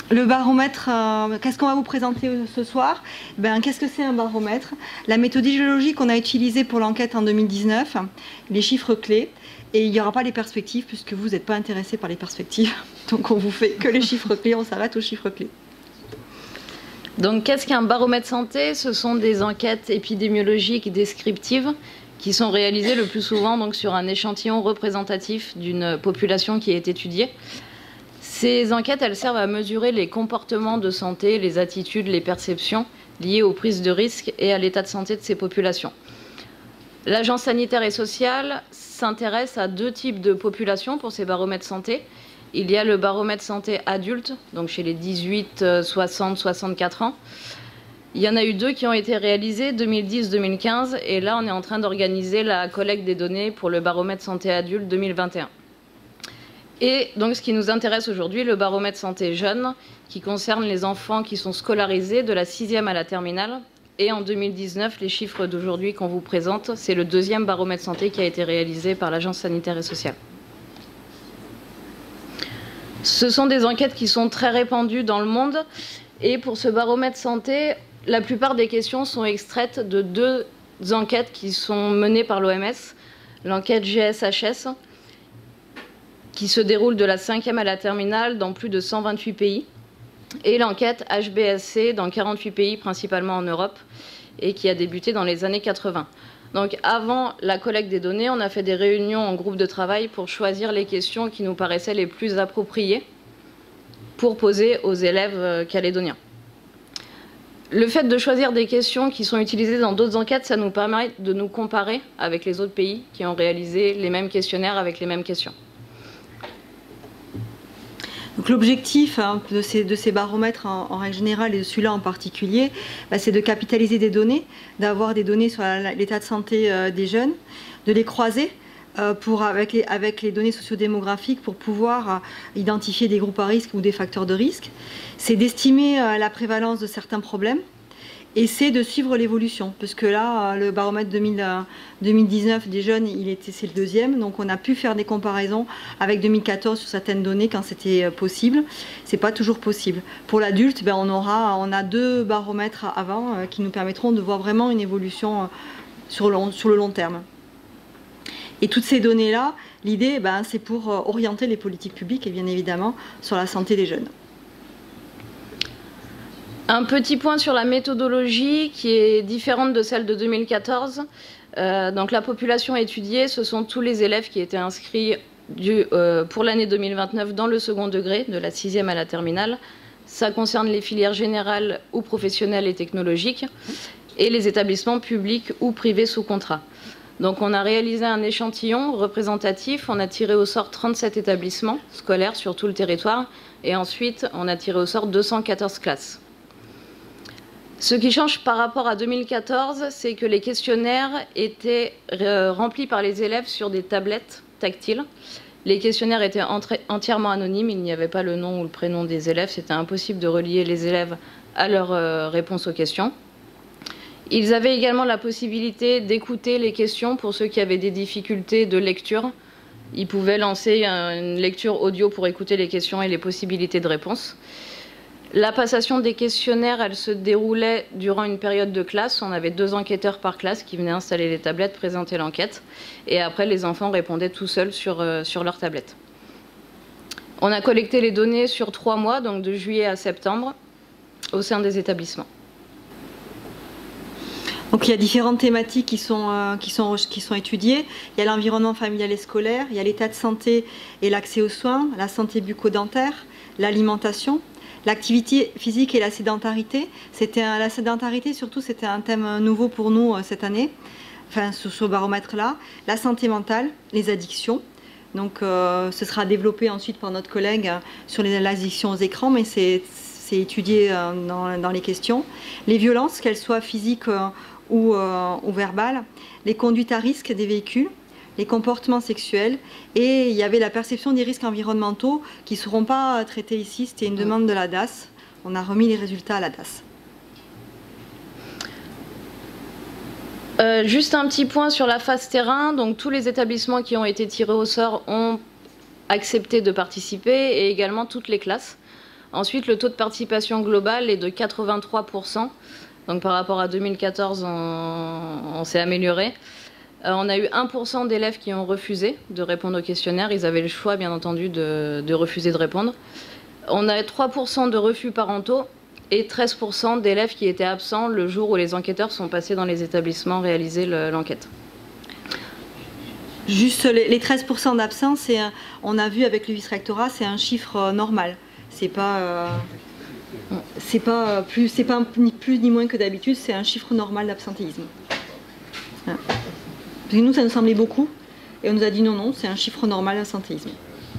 Le baromètre, qu'est-ce qu'on va vous présenter ce soir? Qu'est-ce que c'est un baromètre? La méthodologie qu'on a utilisée pour l'enquête en 2019, les chiffres clés, et il n'y aura pas les perspectives puisque vous n'êtes pas intéressé par les perspectives. Donc on vous fait que les chiffres clés, on s'arrête aux chiffres clés. Donc qu'est-ce qu'un baromètre santé? Ce sont des enquêtes épidémiologiques descriptives qui sont réalisées le plus souvent donc, sur un échantillon représentatif d'une population qui est étudiée. Ces enquêtes, elles servent à mesurer les comportements de santé, les attitudes, les perceptions liées aux prises de risques et à l'état de santé de ces populations. L'Agence sanitaire et sociale s'intéresse à deux types de populations pour ces baromètres santé. Il y a le baromètre santé adulte, donc chez les 18, 60, 64 ans. Il y en a eu deux qui ont été réalisés, 2010-2015, et là on est en train d'organiser la collecte des données pour le baromètre santé adulte 2021. Et donc ce qui nous intéresse aujourd'hui, le baromètre santé jeune, qui concerne les enfants qui sont scolarisés de la 6e à la terminale. Et en 2019, les chiffres d'aujourd'hui qu'on vous présente, c'est le deuxième baromètre santé qui a été réalisé par l'Agence sanitaire et sociale. Ce sont des enquêtes qui sont très répandues dans le monde. Et pour ce baromètre santé, la plupart des questions sont extraites de deux enquêtes qui sont menées par l'OMS. L'enquête GSHS, qui se déroule de la 5e à la terminale dans plus de 128 pays, et l'enquête HBSC dans 48 pays, principalement en Europe, et qui a débuté dans les années 80. Donc avant la collecte des données, on a fait des réunions en groupe de travail pour choisir les questions qui nous paraissaient les plus appropriées pour poser aux élèves calédoniens. Le fait de choisir des questions qui sont utilisées dans d'autres enquêtes, ça nous permet de nous comparer avec les autres pays qui ont réalisé les mêmes questionnaires avec les mêmes questions. L'objectif de ces baromètres en règle générale et de celui-là en particulier, c'est de capitaliser des données, d'avoir des données sur l'état de santé des jeunes, de les croiser avec les données sociodémographiques pour pouvoir identifier des groupes à risque ou des facteurs de risque. C'est d'estimer la prévalence de certains problèmes. Et c'est de suivre l'évolution, parce que là, le baromètre 2019 des jeunes, c'est le deuxième, donc on a pu faire des comparaisons avec 2014 sur certaines données quand c'était possible. C'est pas toujours possible. Pour l'adulte, on a deux baromètres avant qui nous permettront de voir vraiment une évolution sur le long terme. Et toutes ces données-là, l'idée, c'est pour orienter les politiques publiques et bien évidemment sur la santé des jeunes. Un petit point sur la méthodologie qui est différente de celle de 2014. Donc la population étudiée, ce sont tous les élèves qui étaient inscrits pour l'année 2029 dans le second degré, de la 6e à la terminale. Ça concerne les filières générales ou professionnelles et technologiques et les établissements publics ou privés sous contrat. Donc on a réalisé un échantillon représentatif, on a tiré au sort 37 établissements scolaires sur tout le territoire et ensuite on a tiré au sort 214 classes. Ce qui change par rapport à 2014, c'est que les questionnaires étaient remplis par les élèves sur des tablettes tactiles. Les questionnaires étaient entièrement anonymes, il n'y avait pas le nom ou le prénom des élèves, c'était impossible de relier les élèves à leurs réponses aux questions. Ils avaient également la possibilité d'écouter les questions pour ceux qui avaient des difficultés de lecture. Ils pouvaient lancer une lecture audio pour écouter les questions et les possibilités de réponse. La passation des questionnaires, elle se déroulait durant une période de classe. On avait 2 enquêteurs par classe qui venaient installer les tablettes, présenter l'enquête. Et après, les enfants répondaient tout seuls sur leur tablette. On a collecté les données sur 3 mois, donc de juillet à septembre, au sein des établissements. Donc il y a différentes thématiques qui sont étudiées. Il y a l'environnement familial et scolaire, il y a l'état de santé et l'accès aux soins, la santé bucco-dentaire, l'alimentation, l'activité physique et la sédentarité. La sédentarité, surtout, c'était un thème nouveau pour nous cette année, enfin sur ce baromètre-là. La santé mentale, les addictions. Donc ce sera développé ensuite par notre collègue sur les addictions aux écrans, mais c'est étudié dans les questions. Les violences, qu'elles soient physiques ou verbales. Les conduites à risque des véhicules. Les comportements sexuels, et il y avait la perception des risques environnementaux qui ne seront pas traités ici. C'était une demande de la DAS. On a remis les résultats à la DAS. Juste un petit point sur la phase terrain. Donc tous les établissements qui ont été tirés au sort ont accepté de participer, et également toutes les classes. Ensuite, le taux de participation global est de 83%. Donc par rapport à 2014, on s'est amélioré. On a eu 1% d'élèves qui ont refusé de répondre au questionnaire. Ils avaient le choix, bien entendu, de refuser de répondre. On a 3% de refus parentaux et 13% d'élèves qui étaient absents le jour où les enquêteurs sont passés dans les établissements réaliser l'enquête. Juste les 13% d'absents, on a vu avec le vice-rectorat, c'est un chiffre normal. C'est pas ni plus ni moins que d'habitude, c'est un chiffre normal d'absentéisme. Parce que nous, ça nous semblait beaucoup, et on nous a dit non, c'est un chiffre normal d'absentéisme.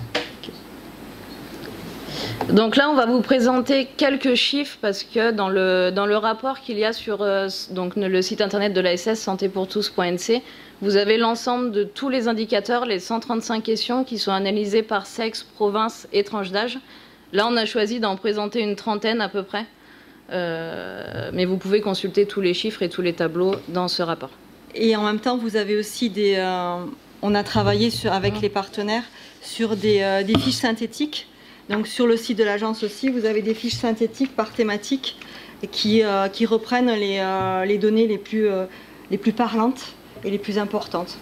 Donc là, on va vous présenter quelques chiffres parce que dans le rapport qu'il y a sur donc le site internet de l'ASS santépourtous.nc, vous avez l'ensemble de tous les indicateurs, les 135 questions qui sont analysées par sexe, province et tranche d'âge. Là, on a choisi d'en présenter une trentaine à peu près, mais vous pouvez consulter tous les chiffres et tous les tableaux dans ce rapport. Et en même temps, vous avez aussi on a travaillé avec les partenaires sur des fiches synthétiques. Donc sur le site de l'agence aussi, vous avez des fiches synthétiques par thématique qui reprennent les données les plus parlantes et les plus importantes.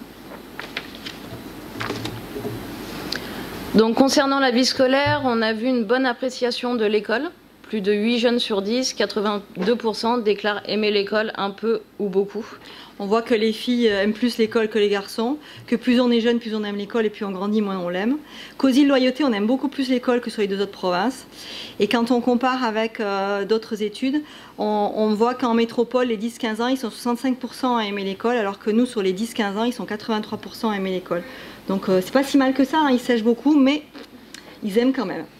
Donc concernant la vie scolaire, on a vu une bonne appréciation de l'école. Plus de 8 jeunes sur 10, 82% déclarent aimer l'école un peu ou beaucoup. On voit que les filles aiment plus l'école que les garçons, que plus on est jeune, plus on aime l'école et plus on grandit, moins on l'aime. Qu'aux îles Loyauté, on aime beaucoup plus l'école que sur les deux autres provinces. Et quand on compare avec d'autres études, on voit qu'en métropole, les 10-15 ans, ils sont 65% à aimer l'école, alors que nous, sur les 10-15 ans, ils sont 83% à aimer l'école. Donc c'est pas si mal que ça, hein, ils sèchent beaucoup, mais ils aiment quand même.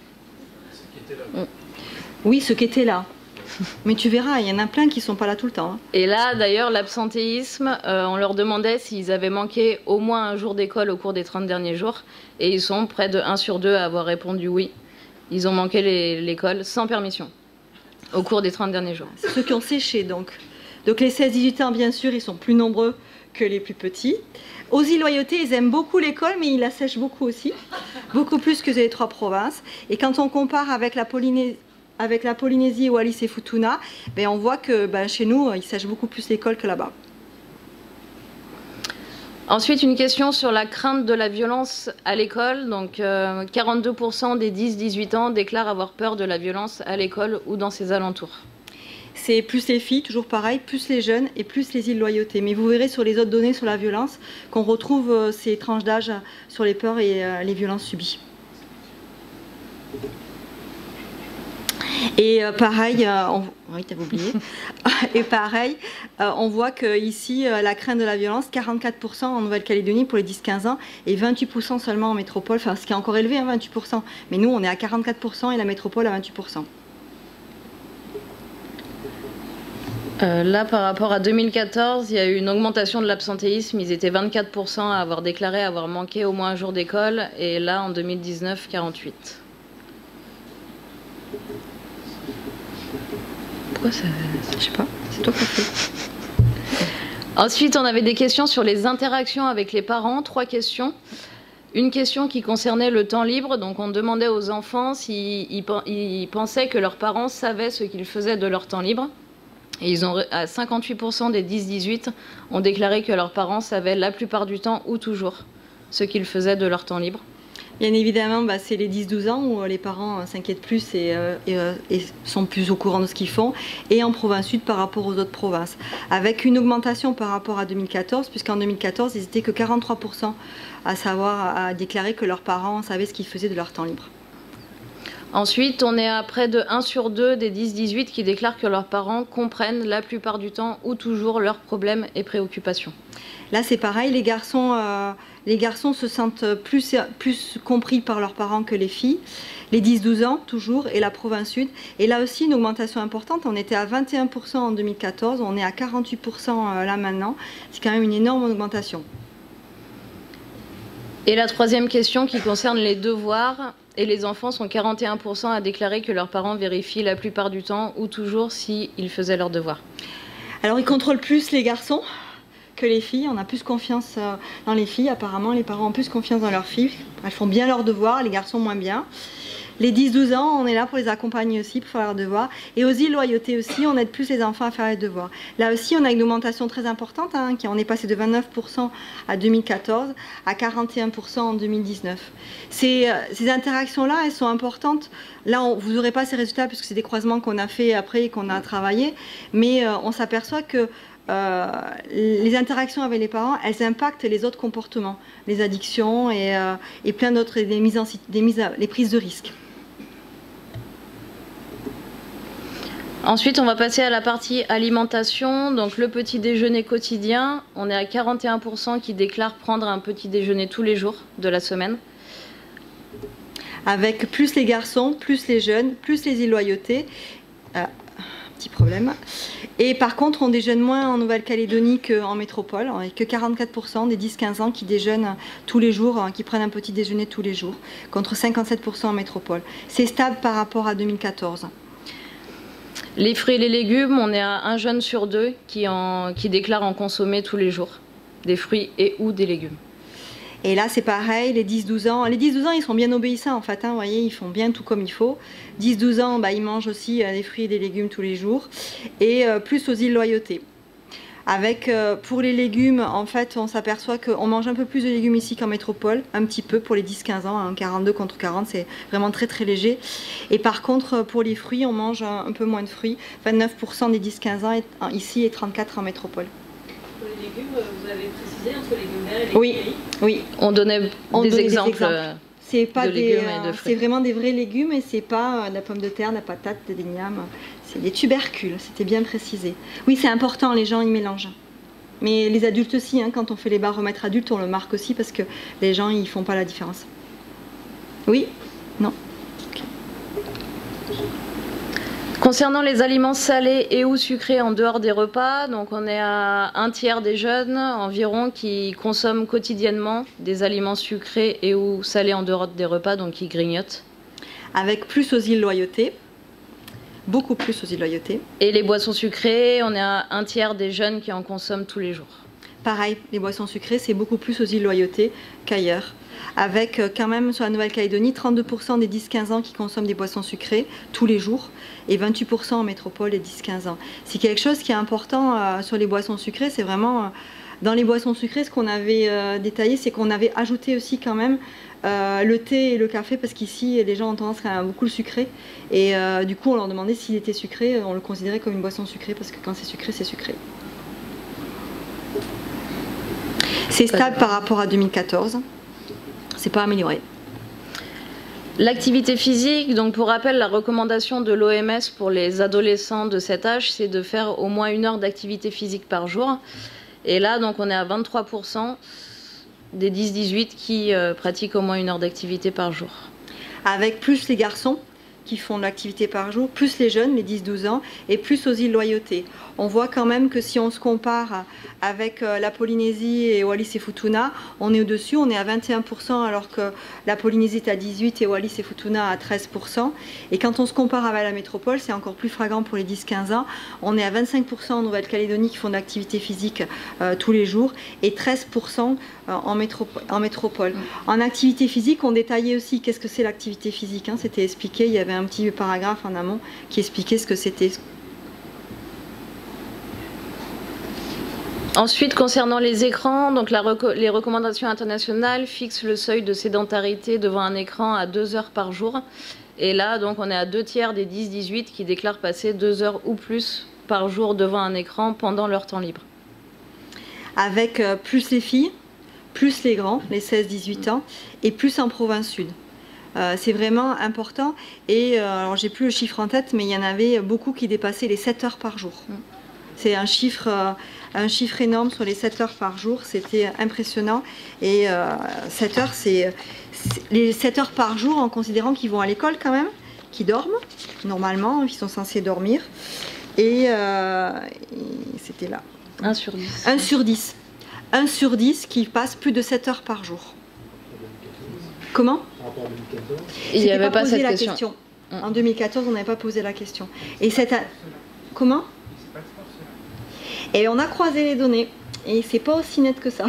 Oui, ceux qui étaient là. Mais tu verras, il y en a plein qui ne sont pas là tout le temps. Hein. Et là, d'ailleurs, l'absentéisme, on leur demandait s'ils avaient manqué au moins un jour d'école au cours des 30 derniers jours. Et ils sont près de 1 sur 2 à avoir répondu oui. Ils ont manqué l'école sans permission au cours des 30 derniers jours. C'est ceux qui ont séché, donc. Donc les 16-18 ans, bien sûr, ils sont plus nombreux que les plus petits. Aux îles Loyauté, ils aiment beaucoup l'école, mais ils la sèchent beaucoup aussi. Beaucoup plus que les 3 provinces. Et quand on compare avec la Polynésie, Wallis et Futuna, on voit que chez nous, ils sèchent beaucoup plus l'école que là-bas. Ensuite, une question sur la crainte de la violence à l'école. Donc, 42% des 10-18 ans déclarent avoir peur de la violence à l'école ou dans ses alentours. C'est plus les filles, toujours pareil, plus les jeunes et plus les îles Loyauté. Mais vous verrez sur les autres données sur la violence qu'on retrouve ces tranches d'âge sur les peurs et les violences subies. Et pareil, oui, t'avais oublié. Et pareil, on voit qu'ici, la crainte de la violence, 44% en Nouvelle-Calédonie pour les 10-15 ans et 28% seulement en métropole, enfin ce qui est encore élevé, hein, 28%. Mais nous, on est à 44% et la métropole à 28%. Là, par rapport à 2014, il y a eu une augmentation de l'absentéisme. Ils étaient 24% à avoir déclaré avoir manqué au moins un jour d'école. Et là, en 2019, 48%. Pourquoi ça... Je sais pas, c'est toi qui as fait. Ensuite, on avait des questions sur les interactions avec les parents. 3 questions. Une question qui concernait le temps libre. Donc, on demandait aux enfants s'ils pensaient que leurs parents savaient ce qu'ils faisaient de leur temps libre. Et à 58% des 10-18 ont déclaré que leurs parents savaient la plupart du temps ou toujours ce qu'ils faisaient de leur temps libre. Bien évidemment, c'est les 10-12 ans où les parents s'inquiètent plus et sont plus au courant de ce qu'ils font. Et en province sud par rapport aux autres provinces. Avec une augmentation par rapport à 2014, puisqu'en 2014, ils n'étaient que 43% à déclarer que leurs parents savaient ce qu'ils faisaient de leur temps libre. Ensuite, on est à près de 1 sur 2 des 10-18 qui déclarent que leurs parents comprennent la plupart du temps ou toujours leurs problèmes et préoccupations. Là, c'est pareil, les garçons se sentent plus compris par leurs parents que les filles. Les 10-12 ans, toujours, et la province sud. Et là aussi, une augmentation importante. On était à 21% en 2014, on est à 48% là maintenant. C'est quand même une énorme augmentation. Et la 3e question qui concerne les devoirs. Et les enfants sont 41% à déclarer que leurs parents vérifient la plupart du temps ou toujours s'ils faisaient leurs devoirs. Alors, ils contrôlent plus les garçons que les filles. On a plus confiance dans les filles. Apparemment, les parents ont plus confiance dans leurs filles. Elles font bien leurs devoirs, les garçons moins bien. Les 10-12 ans, on est là pour les accompagner aussi, pour faire leurs devoirs. Et aux îles Loyauté aussi, on aide plus les enfants à faire les devoirs. Là aussi, on a une augmentation très importante, hein, on est passé de 29% à 2014 à 41% en 2019. Ces interactions-là, elles sont importantes. Là, vous n'aurez pas ces résultats puisque c'est des croisements qu'on a fait après et qu'on a travaillé. Mais on s'aperçoit que les interactions avec les parents, elles impactent les autres comportements, les addictions et plein d'autres, les prises de risques. Ensuite, on va passer à la partie alimentation. Donc le petit déjeuner quotidien, on est à 41% qui déclarent prendre un petit déjeuner tous les jours de la semaine. Avec plus les garçons, plus les jeunes, plus les îles Loyauté. Petit problème. Et par contre, on déjeune moins en Nouvelle-Calédonie qu'en métropole. On est que 44% des 10-15 ans qui déjeunent tous les jours, qui prennent un petit déjeuner tous les jours, contre 57% en métropole. C'est stable par rapport à 2014. Les fruits et les légumes, on est à un jeune sur deux qui déclare en consommer tous les jours des fruits et ou des légumes. Et là, c'est pareil, les 10-12 ans. Les 10-12 ans, ils sont bien obéissants, en fait. Hein, vous voyez, ils font bien tout comme il faut. 10-12 ans, ils mangent aussi des fruits et des légumes tous les jours. Et plus aux îles Loyauté. Avec, pour les légumes, en fait, on s'aperçoit qu'on mange un peu plus de légumes ici qu'en métropole. Un petit peu pour les 10-15 ans. Hein, 42 contre 40, c'est vraiment très très léger. Et par contre, pour les fruits, on mange un peu moins de fruits. 29% des 10-15 ans ici et 34% en métropole. Pour les légumes, vous avez précisé entre légumes verts et légumes gris. Oui. On donnait des exemples. C'est pas c'est vraiment des vrais légumes et c'est pas de la pomme de terre, de la patate, des ignames. C'est des tubercules, c'était bien précisé. Oui, c'est important, les gens ils mélangent. Mais les adultes aussi, hein, quand on fait les baromètres adultes, on le marque aussi parce que les gens ils font pas la différence. Oui? Non? Okay. Concernant les aliments salés et ou sucrés en dehors des repas, donc on est à un tiers des jeunes environ qui consomment quotidiennement des aliments sucrés et ou salés en dehors des repas, donc qui grignotent. Avec plus aux îles Loyauté, beaucoup plus aux îles Loyauté. Et les boissons sucrées, on est à un tiers des jeunes qui en consomment tous les jours. Pareil, les boissons sucrées, c'est beaucoup plus aux îles Loyauté qu'ailleurs. Avec quand même sur la Nouvelle-Calédonie 32% des 10-15 ans qui consomment des boissons sucrées tous les jours et 28% en métropole et 10-15 ans. C'est quelque chose qui est important sur les boissons sucrées, c'est vraiment dans les boissons sucrées ce qu'on avait détaillé, c'est qu'on avait ajouté aussi quand même le thé et le café parce qu'ici les gens ont tendance à beaucoup le sucré et du coup on leur demandait s'il était sucré, on le considérait comme une boisson sucrée parce que quand c'est sucré, c'est sucré. C'est stable par rapport à 2014. C'est pas amélioré. L'activité physique, donc pour rappel, la recommandation de l'OMS pour les adolescents de cet âge, c'est de faire au moins 1 heure d'activité physique par jour. Et là, donc, on est à 23% des 10-18 qui pratiquent au moins 1 heure d'activité par jour. Avec plus les garçons qui font de l'activité par jour, plus les jeunes, les 10-12 ans, et plus aux îles Loyauté. On voit quand même que si on se compare avec la Polynésie et Wallis et Futuna, on est au-dessus, on est à 21%, alors que la Polynésie est à 18% et Wallis et Futuna à 13%. Et quand on se compare avec la métropole, c'est encore plus flagrant pour les 10-15 ans. On est à 25% en Nouvelle-Calédonie qui font de l'activité physique tous les jours, et 13% en métropole. En activité physique, on détaillait aussi qu'est-ce que c'est l'activité physique, hein, c'était expliqué, il y avait un petit paragraphe en amont qui expliquait ce que c'était. Ensuite, concernant les écrans, donc les recommandations internationales fixent le seuil de sédentarité devant un écran à 2 heures par jour. Et là, donc, on est à 2 tiers des 10-18 qui déclarent passer 2 heures ou plus par jour devant un écran pendant leur temps libre. Avec plus les filles, plus les grands, les 16-18 ans, et plus en province sud. C'est vraiment important. Et alors, j'ai plus le chiffre en tête, mais il y en avait beaucoup qui dépassaient les 7 heures par jour. C'est un chiffre énorme sur les 7 heures par jour, c'était impressionnant. Et 7 heures, c'est les 7 heures par jour en considérant qu'ils vont à l'école quand même, qu'ils dorment, normalement, ils sont censés dormir. Et c'était là. 1 sur 10. 1 sur 10. 1 sur 10 qui passe plus de 7 heures par jour. Comment? Il n'y avait pas cette question. En 2014, on n'avait pas posé la question. Et cette... Comment? Et on a croisé les données. Et c'est pas aussi net que ça.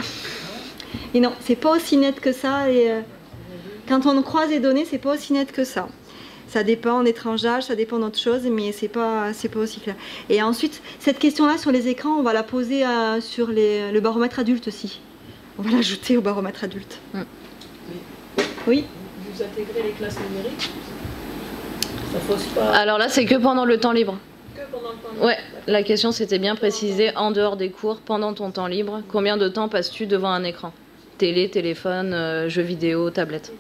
Et non, c'est pas aussi net que ça. Et quand on croise les données, c'est pas aussi net que ça. Ça dépend des tranches d'âge, ça dépend d'autres choses, mais c'est pas aussi clair. Et ensuite, cette question-là sur les écrans, on va la poser sur le baromètre adulte aussi. On va l'ajouter au baromètre adulte. Oui. Vous intégrez les classes numériques? Ça fausse pas. Alors là, c'est que pendant le temps libre. Que pendant le temps libre. Ouais, la question c'était bien précisée, en dehors des cours, pendant ton temps libre, combien de temps passes-tu devant un écran? Télé, téléphone, jeux vidéo, tablette.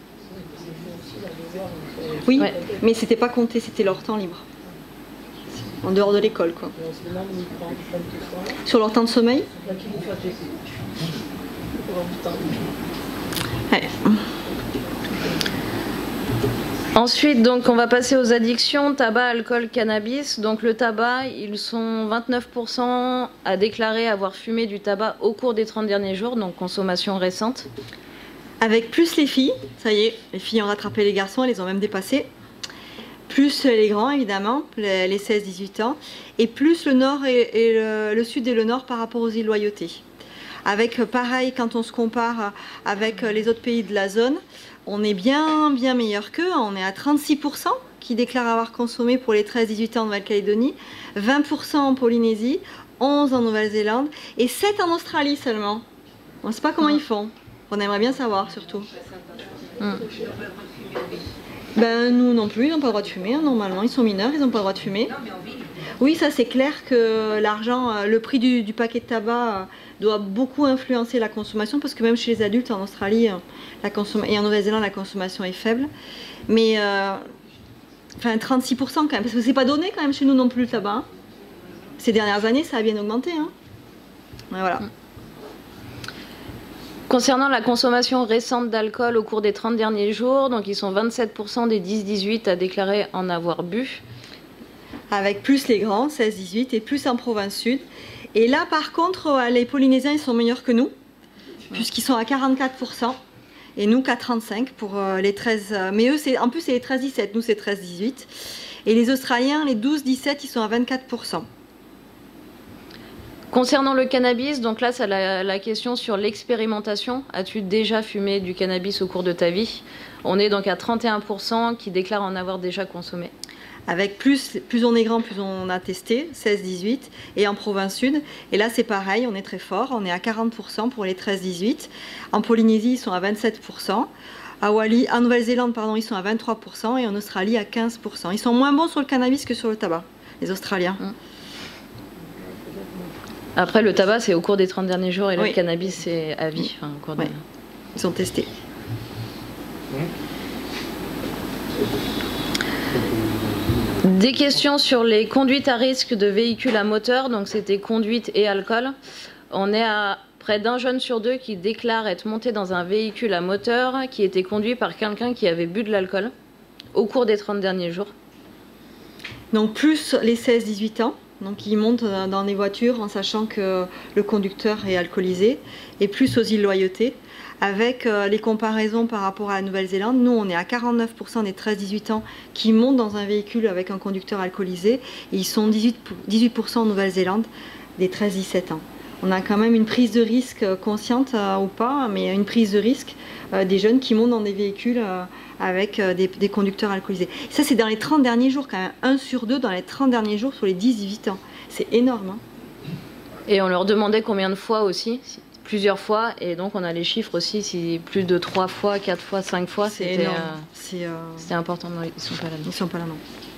Oui, Ouais. mais c'était pas compté, c'était leur temps libre. En dehors de l'école, quoi. Et on se demande où ils prennent tout ça. Sur leur temps de sommeil. Là, qui nous fasse des pour avoir du temps. Ouais. Ensuite, donc, on va passer aux addictions, tabac, alcool, cannabis. Donc le tabac, ils sont 29% à déclarer avoir fumé du tabac au cours des 30 derniers jours, donc consommation récente. Avec plus les filles, ça y est, les filles ont rattrapé les garçons, elles les ont même dépassés. Plus les grands, évidemment, les 16-18 ans. Et plus le nord et le sud et le nord par rapport aux îles Loyauté. Avec, pareil, quand on se compare avec les autres pays de la zone, on est bien meilleur qu'eux. On est à 36% qui déclarent avoir consommé pour les 13-18 ans en Nouvelle-Calédonie, 20% en Polynésie, 11% en Nouvelle-Zélande et 7% en Australie seulement. On ne sait pas comment ils font. On aimerait bien savoir, surtout. Ben, nous non plus, ils n'ont pas le droit de fumer. Hein, normalement, ils sont mineurs, ils n'ont pas le droit de fumer. Oui, ça c'est clair que l'argent, le prix du paquet de tabac doit beaucoup influencer la consommation parce que même chez les adultes en Australie et en Nouvelle-Zélande, la consommation est faible. Mais enfin 36% quand même, parce que c'est pas donné quand même chez nous non plus le tabac. Hein. Ces dernières années, ça a bien augmenté. Hein. Ouais, voilà. Concernant la consommation récente d'alcool au cours des 30 derniers jours, donc ils sont 27% des 10-18 à déclarer en avoir bu. Avec plus les grands, 16-18, et plus en province sud. Et là, par contre, les Polynésiens, ils sont meilleurs que nous, puisqu'ils sont à 44%, et nous qu'à 35% pour les 13... mais eux, en plus, c'est les 13-17, nous, c'est 13-18. Et les Australiens, les 12-17, ils sont à 24%. Concernant le cannabis, donc là, c'est la question sur l'expérimentation. As-tu déjà fumé du cannabis au cours de ta vie? On est donc à 31% qui déclarent en avoir déjà consommé. Avec plus on est grand, plus on a testé, 16-18, et en province sud. Et là, c'est pareil, on est très fort, on est à 40% pour les 13-18. En Polynésie, ils sont à 27%. En Nouvelle-Zélande, pardon, ils sont à 23%, et en Australie, à 15%. Ils sont moins bons sur le cannabis que sur le tabac, les Australiens. Après, le tabac, c'est au cours des 30 derniers jours, et le cannabis, c'est à vie. Enfin, au cours de... Ils sont testés. Des questions sur les conduites à risque de véhicules à moteur, donc c'était conduite et alcool. On est à près d'un jeune sur deux qui déclare être monté dans un véhicule à moteur qui était conduit par quelqu'un qui avait bu de l'alcool au cours des 30 derniers jours. Donc plus les 16-18 ans, donc ils montent dans les voitures en sachant que le conducteur est alcoolisé, et plus aux îles Loyauté. Avec les comparaisons par rapport à la Nouvelle-Zélande, nous on est à 49% des 13-18 ans qui montent dans un véhicule avec un conducteur alcoolisé, et ils sont 18% en Nouvelle-Zélande des 13-17 ans. On a quand même une prise de risque consciente ou pas, mais une prise de risque des jeunes qui montent dans des véhicules avec des conducteurs alcoolisés. Ça c'est dans les 30 derniers jours quand même, 1 sur 2 dans les 30 derniers jours sur les 10-18 ans. C'est énorme. Hein. Et on leur demandait combien de fois aussi, plusieurs fois, et donc on a les chiffres aussi, si plus de 3 fois, 4 fois, 5 fois, c'était important. Non, ils sont pas là. Ils sont pas là, non.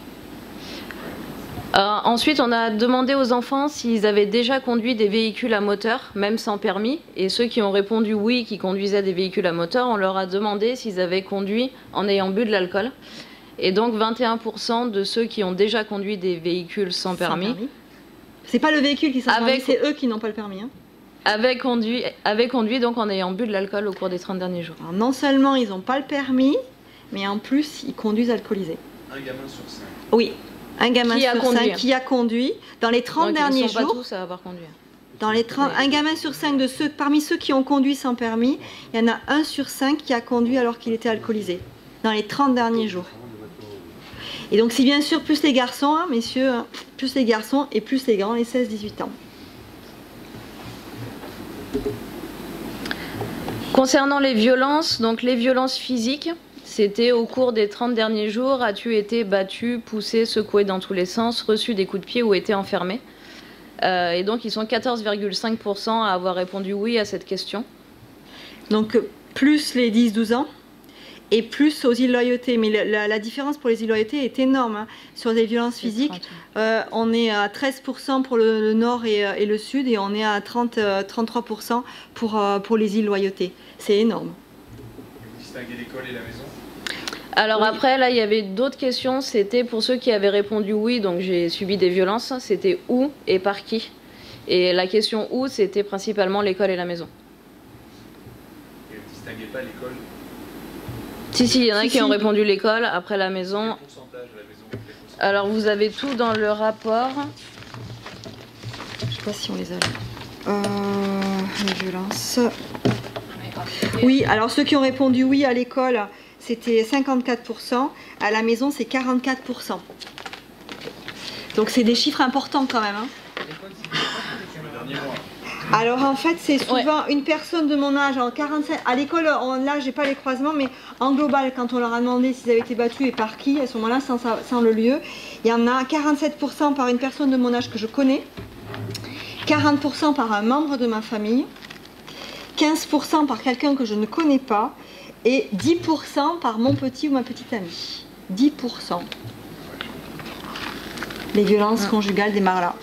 Ensuite, on a demandé aux enfants s'ils avaient déjà conduit des véhicules à moteur, même sans permis, et ceux qui ont répondu oui, qui conduisaient des véhicules à moteur, on leur a demandé s'ils avaient conduit en ayant bu de l'alcool. Et donc 21% de ceux qui ont déjà conduit des véhicules sans permis. C'est pas le véhicule qui s'en permis, c'est eux qui n'ont pas le permis. Hein. Avaient conduit donc en ayant bu de l'alcool au cours des 30 derniers jours. Alors, non seulement ils n'ont pas le permis, mais en plus ils conduisent alcoolisés. Un gamin sur 5. Oui, un gamin sur 5 qui a conduit dans les 30 derniers jours. Ils ne sont pas tous à avoir conduit. Dans les 30, un gamin sur 5 parmi ceux qui ont conduit sans permis, il y en a 1 sur 5 qui a conduit alors qu'il était alcoolisé. Dans les 30 derniers jours. Et donc c'est bien sûr plus les garçons, hein, messieurs, hein, plus les garçons et plus les grands, les 16-18 ans. Concernant les violences, donc les violences physiques, c'était au cours des 30 derniers jours, as-tu été battu, poussé, secoué dans tous les sens, reçu des coups de pied ou été enfermé? Et donc ils sont 14,5% à avoir répondu oui à cette question. Donc plus les 10-12 ans et plus aux illoyautés. Mais la différence pour les illoyautés est énorme. Hein. Sur les violences physiques, on est à 13% pour le nord et le sud et on est à 33% pour les illoyautés. C'est énorme. Distinguer l'école et la maison? Alors oui. Après, là, il y avait d'autres questions. C'était pour ceux qui avaient répondu oui, donc j'ai subi des violences. C'était où et par qui. Et la question où, c'était principalement l'école et la maison. Et vous ne distinguez pas l'école? Si, il y en a qui ont répondu l'école, après la maison. Quel pourcentage à la maison? Alors, vous avez tout dans le rapport. Je ne sais pas si on les a. Les violences. Oui, alors ceux qui ont répondu oui à l'école, c'était 54%. À la maison, c'est 44%. Donc, c'est des chiffres importants quand même. Hein. Alors en fait c'est souvent une personne de mon âge, en 45, à l'école là j'ai pas les croisements, mais en global quand on leur a demandé s'ils avaient été battus et par qui, à ce moment là sans le lieu, il y en a 47% par une personne de mon âge que je connais, 40% par un membre de ma famille, 15% par quelqu'un que je ne connais pas et 10% par mon petit ou ma petite amie. 10%. Les violences conjugales démarrent là.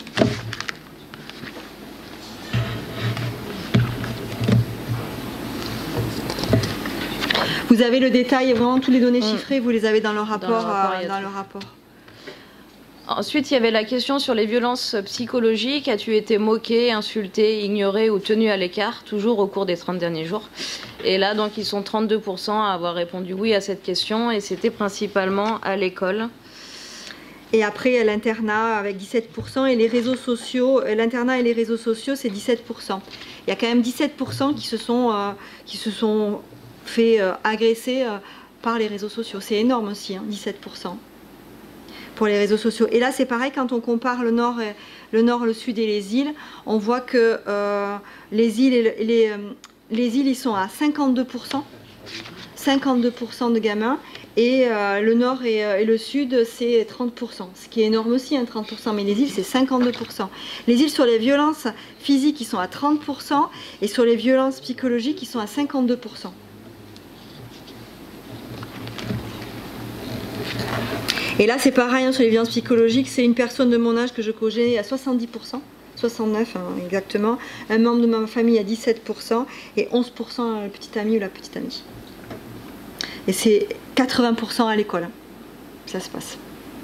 Vous avez le détail et vraiment toutes les données chiffrées, vous les avez dans le rapport. Ensuite, il y avait la question sur les violences psychologiques. As-tu été moqué, insulté, ignoré ou tenu à l'écart, toujours au cours des 30 derniers jours? Et là, donc, ils sont 32% à avoir répondu oui à cette question, et c'était principalement à l'école. Et après, l'internat avec 17%, et les réseaux sociaux, l'internat et les réseaux sociaux, c'est 17%. Il y a quand même 17% qui se sont fait agresser par les réseaux sociaux. C'est énorme aussi, hein, 17% pour les réseaux sociaux. Et là, c'est pareil, quand on compare le nord, le sud et les îles, on voit que les îles, ils sont à 52%, 52% de gamins, et le nord et le sud, c'est 30%, ce qui est énorme aussi, hein, 30%, mais les îles, c'est 52%. Les îles, sur les violences physiques, ils sont à 30%, et sur les violences psychologiques, ils sont à 52%. Et là, c'est pareil, hein, sur les violences psychologiques, c'est une personne de mon âge que je connais à 70%, 69% hein, exactement, un membre de ma famille à 17% et 11% le petit ami ou la petite amie. Et c'est 80% à l'école, hein. Ça se passe.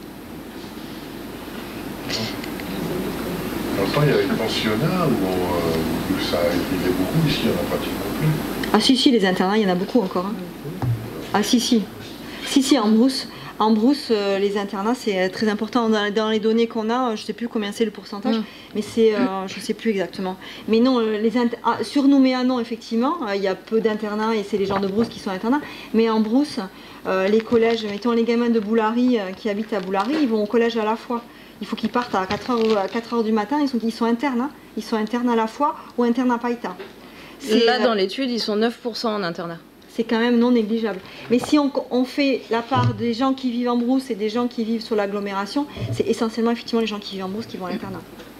Longtemps, il y avait les pensionnats où ça écrivait beaucoup, ici il n'y en a pratiquement plus. Ah si, les internats, il y en a beaucoup encore. Hein. Ah si, en Brousse. En Brousse, les internats, c'est très important. Dans les données qu'on a, je ne sais plus combien c'est le pourcentage, mais c'est, je ne sais plus exactement. Mais non, sur Nouméa, non, effectivement, il y a peu d'internats et c'est les gens de Brousse qui sont internats. Mais en Brousse, les collèges, mettons les gamins de Boulary qui habitent à Boulary, ils vont au collège à la fois. Il faut qu'ils partent à 4h du matin, ils sont internes. Hein. Ils sont internes à la fois ou internes à Païta. Là, dans l'étude, ils sont 9% en internat. C'est quand même non négligeable. Mais si on fait la part des gens qui vivent en Brousse et des gens qui vivent sur l'agglomération, c'est essentiellement effectivement les gens qui vivent en Brousse qui vont à l'internat.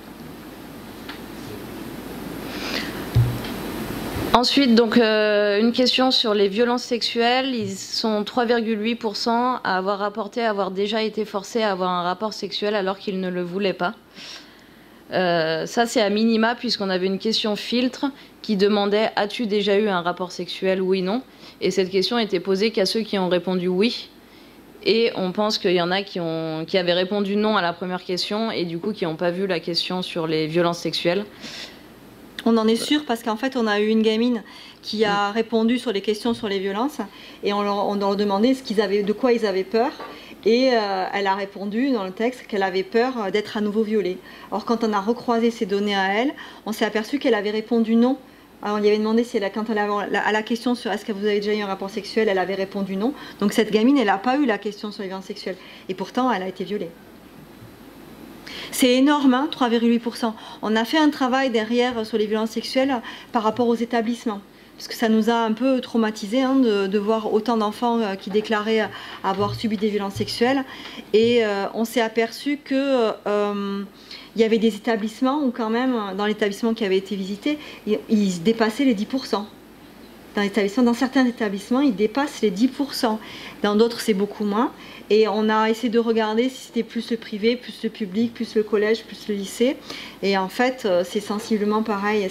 Ensuite, donc, une question sur les violences sexuelles. Ils sont 3,8% à avoir rapporté avoir déjà été forcés à avoir un rapport sexuel alors qu'ils ne le voulaient pas. Ça, c'est à minima, puisqu'on avait une question filtre qui demandait « As-tu déjà eu un rapport sexuel, oui, non ?» Et cette question était posée qu'à ceux qui ont répondu « oui ». Et on pense qu'il y en a qui avaient répondu « non » à la première question et du coup qui n'ont pas vu la question sur les violences sexuelles. On en est sûr parce qu'en fait, on a eu une gamine qui a répondu sur les questions sur les violences et on leur demandait de quoi ils avaient peur. Et elle a répondu dans le texte qu'elle avait peur d'être à nouveau violée. Or, quand on a recroisé ces données à elle, on s'est aperçu qu'elle avait répondu non. Alors, on lui avait demandé si quand elle avait à la question sur est-ce que vous avez déjà eu un rapport sexuel, elle avait répondu non. Donc cette gamine, elle n'a pas eu la question sur les violences sexuelles. Et pourtant, elle a été violée. C'est énorme, hein, 3,8%. On a fait un travail derrière sur les violences sexuelles par rapport aux établissements. parce que ça nous a un peu traumatisés hein, de voir autant d'enfants qui déclaraient avoir subi des violences sexuelles. Et on s'est aperçu que il y avait des établissements où quand même, dans l'établissement qui avait été visité, ils dépassaient les 10%. Dans certains établissements, ils dépassent les 10%. Dans d'autres, c'est beaucoup moins. Et on a essayé de regarder si c'était plus le privé, plus le public, plus le collège, plus le lycée. Et en fait, c'est sensiblement pareil.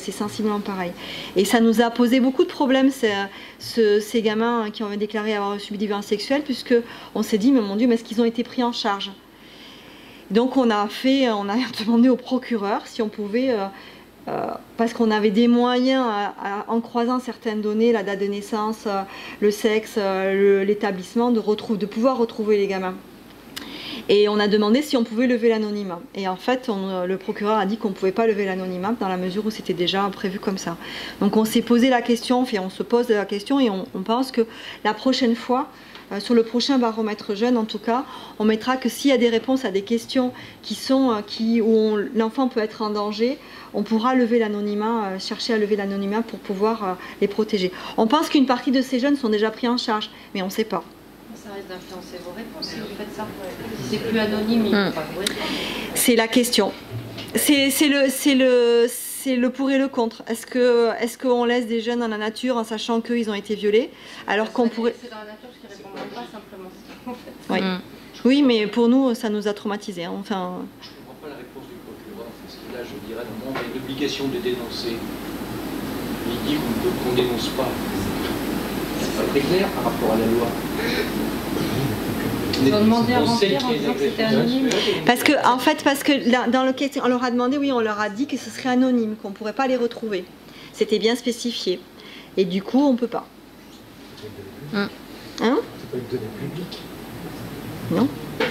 Et ça nous a posé beaucoup de problèmes, ces gamins qui ont déclaré avoir subi des violences sexuelles, puisque on s'est dit, mais mon Dieu, mais est-ce qu'ils ont été pris en charge? Donc on a demandé au procureur si on pouvait... parce qu'on avait des moyens en croisant certaines données, la date de naissance, le sexe, l'établissement, de pouvoir retrouver les gamins. Et on a demandé si on pouvait lever l'anonymat. Et en fait, le procureur a dit qu'on ne pouvait pas lever l'anonymat dans la mesure où c'était déjà prévu comme ça. Donc on s'est posé la question, on se pose la question et on pense que la prochaine fois, sur le prochain baromètre jeune en tout cas, on mettra que s'il y a des réponses à des questions où l'enfant peut être en danger, on pourra lever l'anonymat, chercher à lever l'anonymat pour pouvoir les protéger. On pense qu'une partie de ces jeunes sont déjà pris en charge, mais on ne sait pas. Ça risque d'influencer vos réponses si vous faites ça. Si c'est plus anonyme, il ne faut pas vous répondre. C'est la question. C'est le pour et le contre. Est-ce qu'on laisse des jeunes dans la nature en sachant qu'ils ont été violés, alors qu'on pourrait... C'est dans la nature parce qu'ils ne répondront pas simplement. En fait. Oui. Oui, mais pour nous, ça nous a traumatisés. Hein. Enfin... Je ne comprends pas la réponse du procureur, parce que là, je dirais, on a une obligation de dénoncer. Il dit qu'on ne dénonce pas. C'est pas très clair par rapport à la loi. Ils ont demandé à remplir en disant que c'était anonyme. Parce que dans le question, on leur a demandé, oui, on leur a dit que ce serait anonyme, qu'on ne pourrait pas les retrouver. C'était bien spécifié. Et du coup, on ne peut pas. Hein? C'est pas une donnée publique. Non.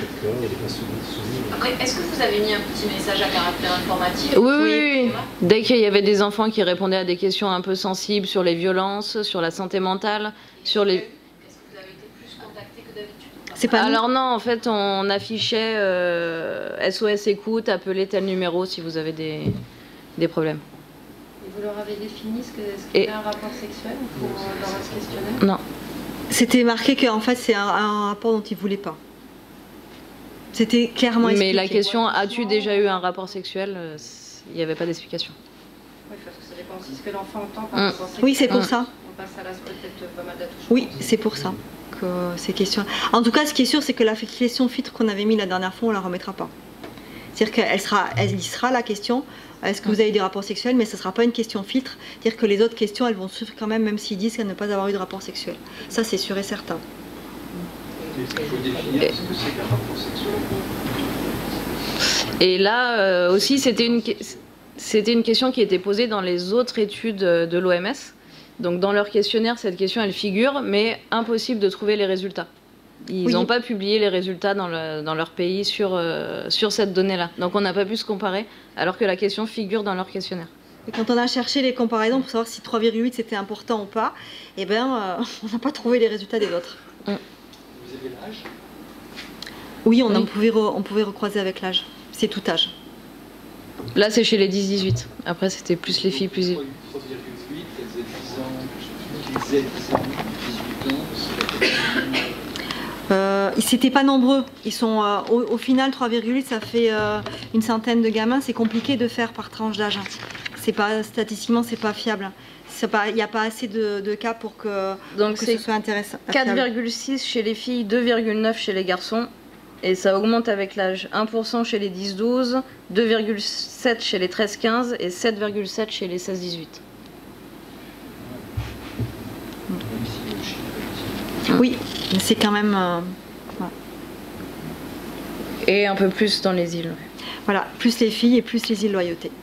Après, est-ce que vous avez mis un petit message à caractère informatif? Oui. Dès qu'il y avait des enfants qui répondaient à des questions un peu sensibles sur les violences, sur la santé mentale, sur les... Est-ce que vous avez été plus contacté que d'habitude? C'est pas Alors non, en fait, on affichait SOS écoute, appelez tel numéro si vous avez des problèmes. Et vous leur avez défini ce qu'était un rapport sexuel dans votre questionnaire? Non. C'était marqué qu'en fait, c'est un rapport dont ils ne voulaient pas. C'était clairement expliqué. Mais la question, as-tu déjà eu un rapport sexuel? Il n'y avait pas d'explication. Oui, parce que ça dépend aussi de ce que l'enfant entend par rapport sexuel. Oui, c'est pour ça. On passe à l'as peut-être pas mal d'attouchements. Oui, c'est pour ça que ces questions... En tout cas, ce qui est sûr, c'est que la question filtre qu'on avait mis la dernière fois, on ne la remettra pas. C'est-à-dire qu'elle y sera la question, est-ce que vous avez eu des rapports sexuels, mais ce ne sera pas une question filtre. C'est-à-dire que les autres questions, elles vont suivre quand même s'ils disent qu'elles ne pas avoir eu de rapport sexuel. Ça, c'est sûr et certain. Il faut définir ce que c'est qu'un rapport sexuel. Et là aussi, c'était une question qui était posée dans les autres études de l'OMS. Donc dans leur questionnaire, cette question, elle figure, mais impossible de trouver les résultats. Ils n'ont pas publié les résultats dans leur pays sur cette donnée-là. Donc on n'a pas pu se comparer, alors que la question figure dans leur questionnaire. Et quand on a cherché les comparaisons pour savoir si 3,8 c'était important ou pas, eh ben, on n'a pas trouvé les résultats des autres. Vous avez l'âge? Oui, on pouvait recroiser avec l'âge. C'est tout âge. Là, c'est chez les 10-18. Après, c'était plus les filles, plus... 3,8, elles aient 10 ans, 18 ans, C'était pas nombreux. Ils sont au final 3,8, ça fait une centaine de gamins. C'est compliqué de faire par tranche d'âge. Statistiquement, c'est pas fiable. Il n'y a pas assez de cas pour que ce soit intéressant. 4,6 chez les filles, 2,9 chez les garçons. Et ça augmente avec l'âge. 1% chez les 10-12, 2,7 chez les 13-15 et 7,7 chez les 16-18. Oui, mais c'est quand même... Et un peu plus dans les îles. Voilà, plus les filles et plus les îles Loyauté.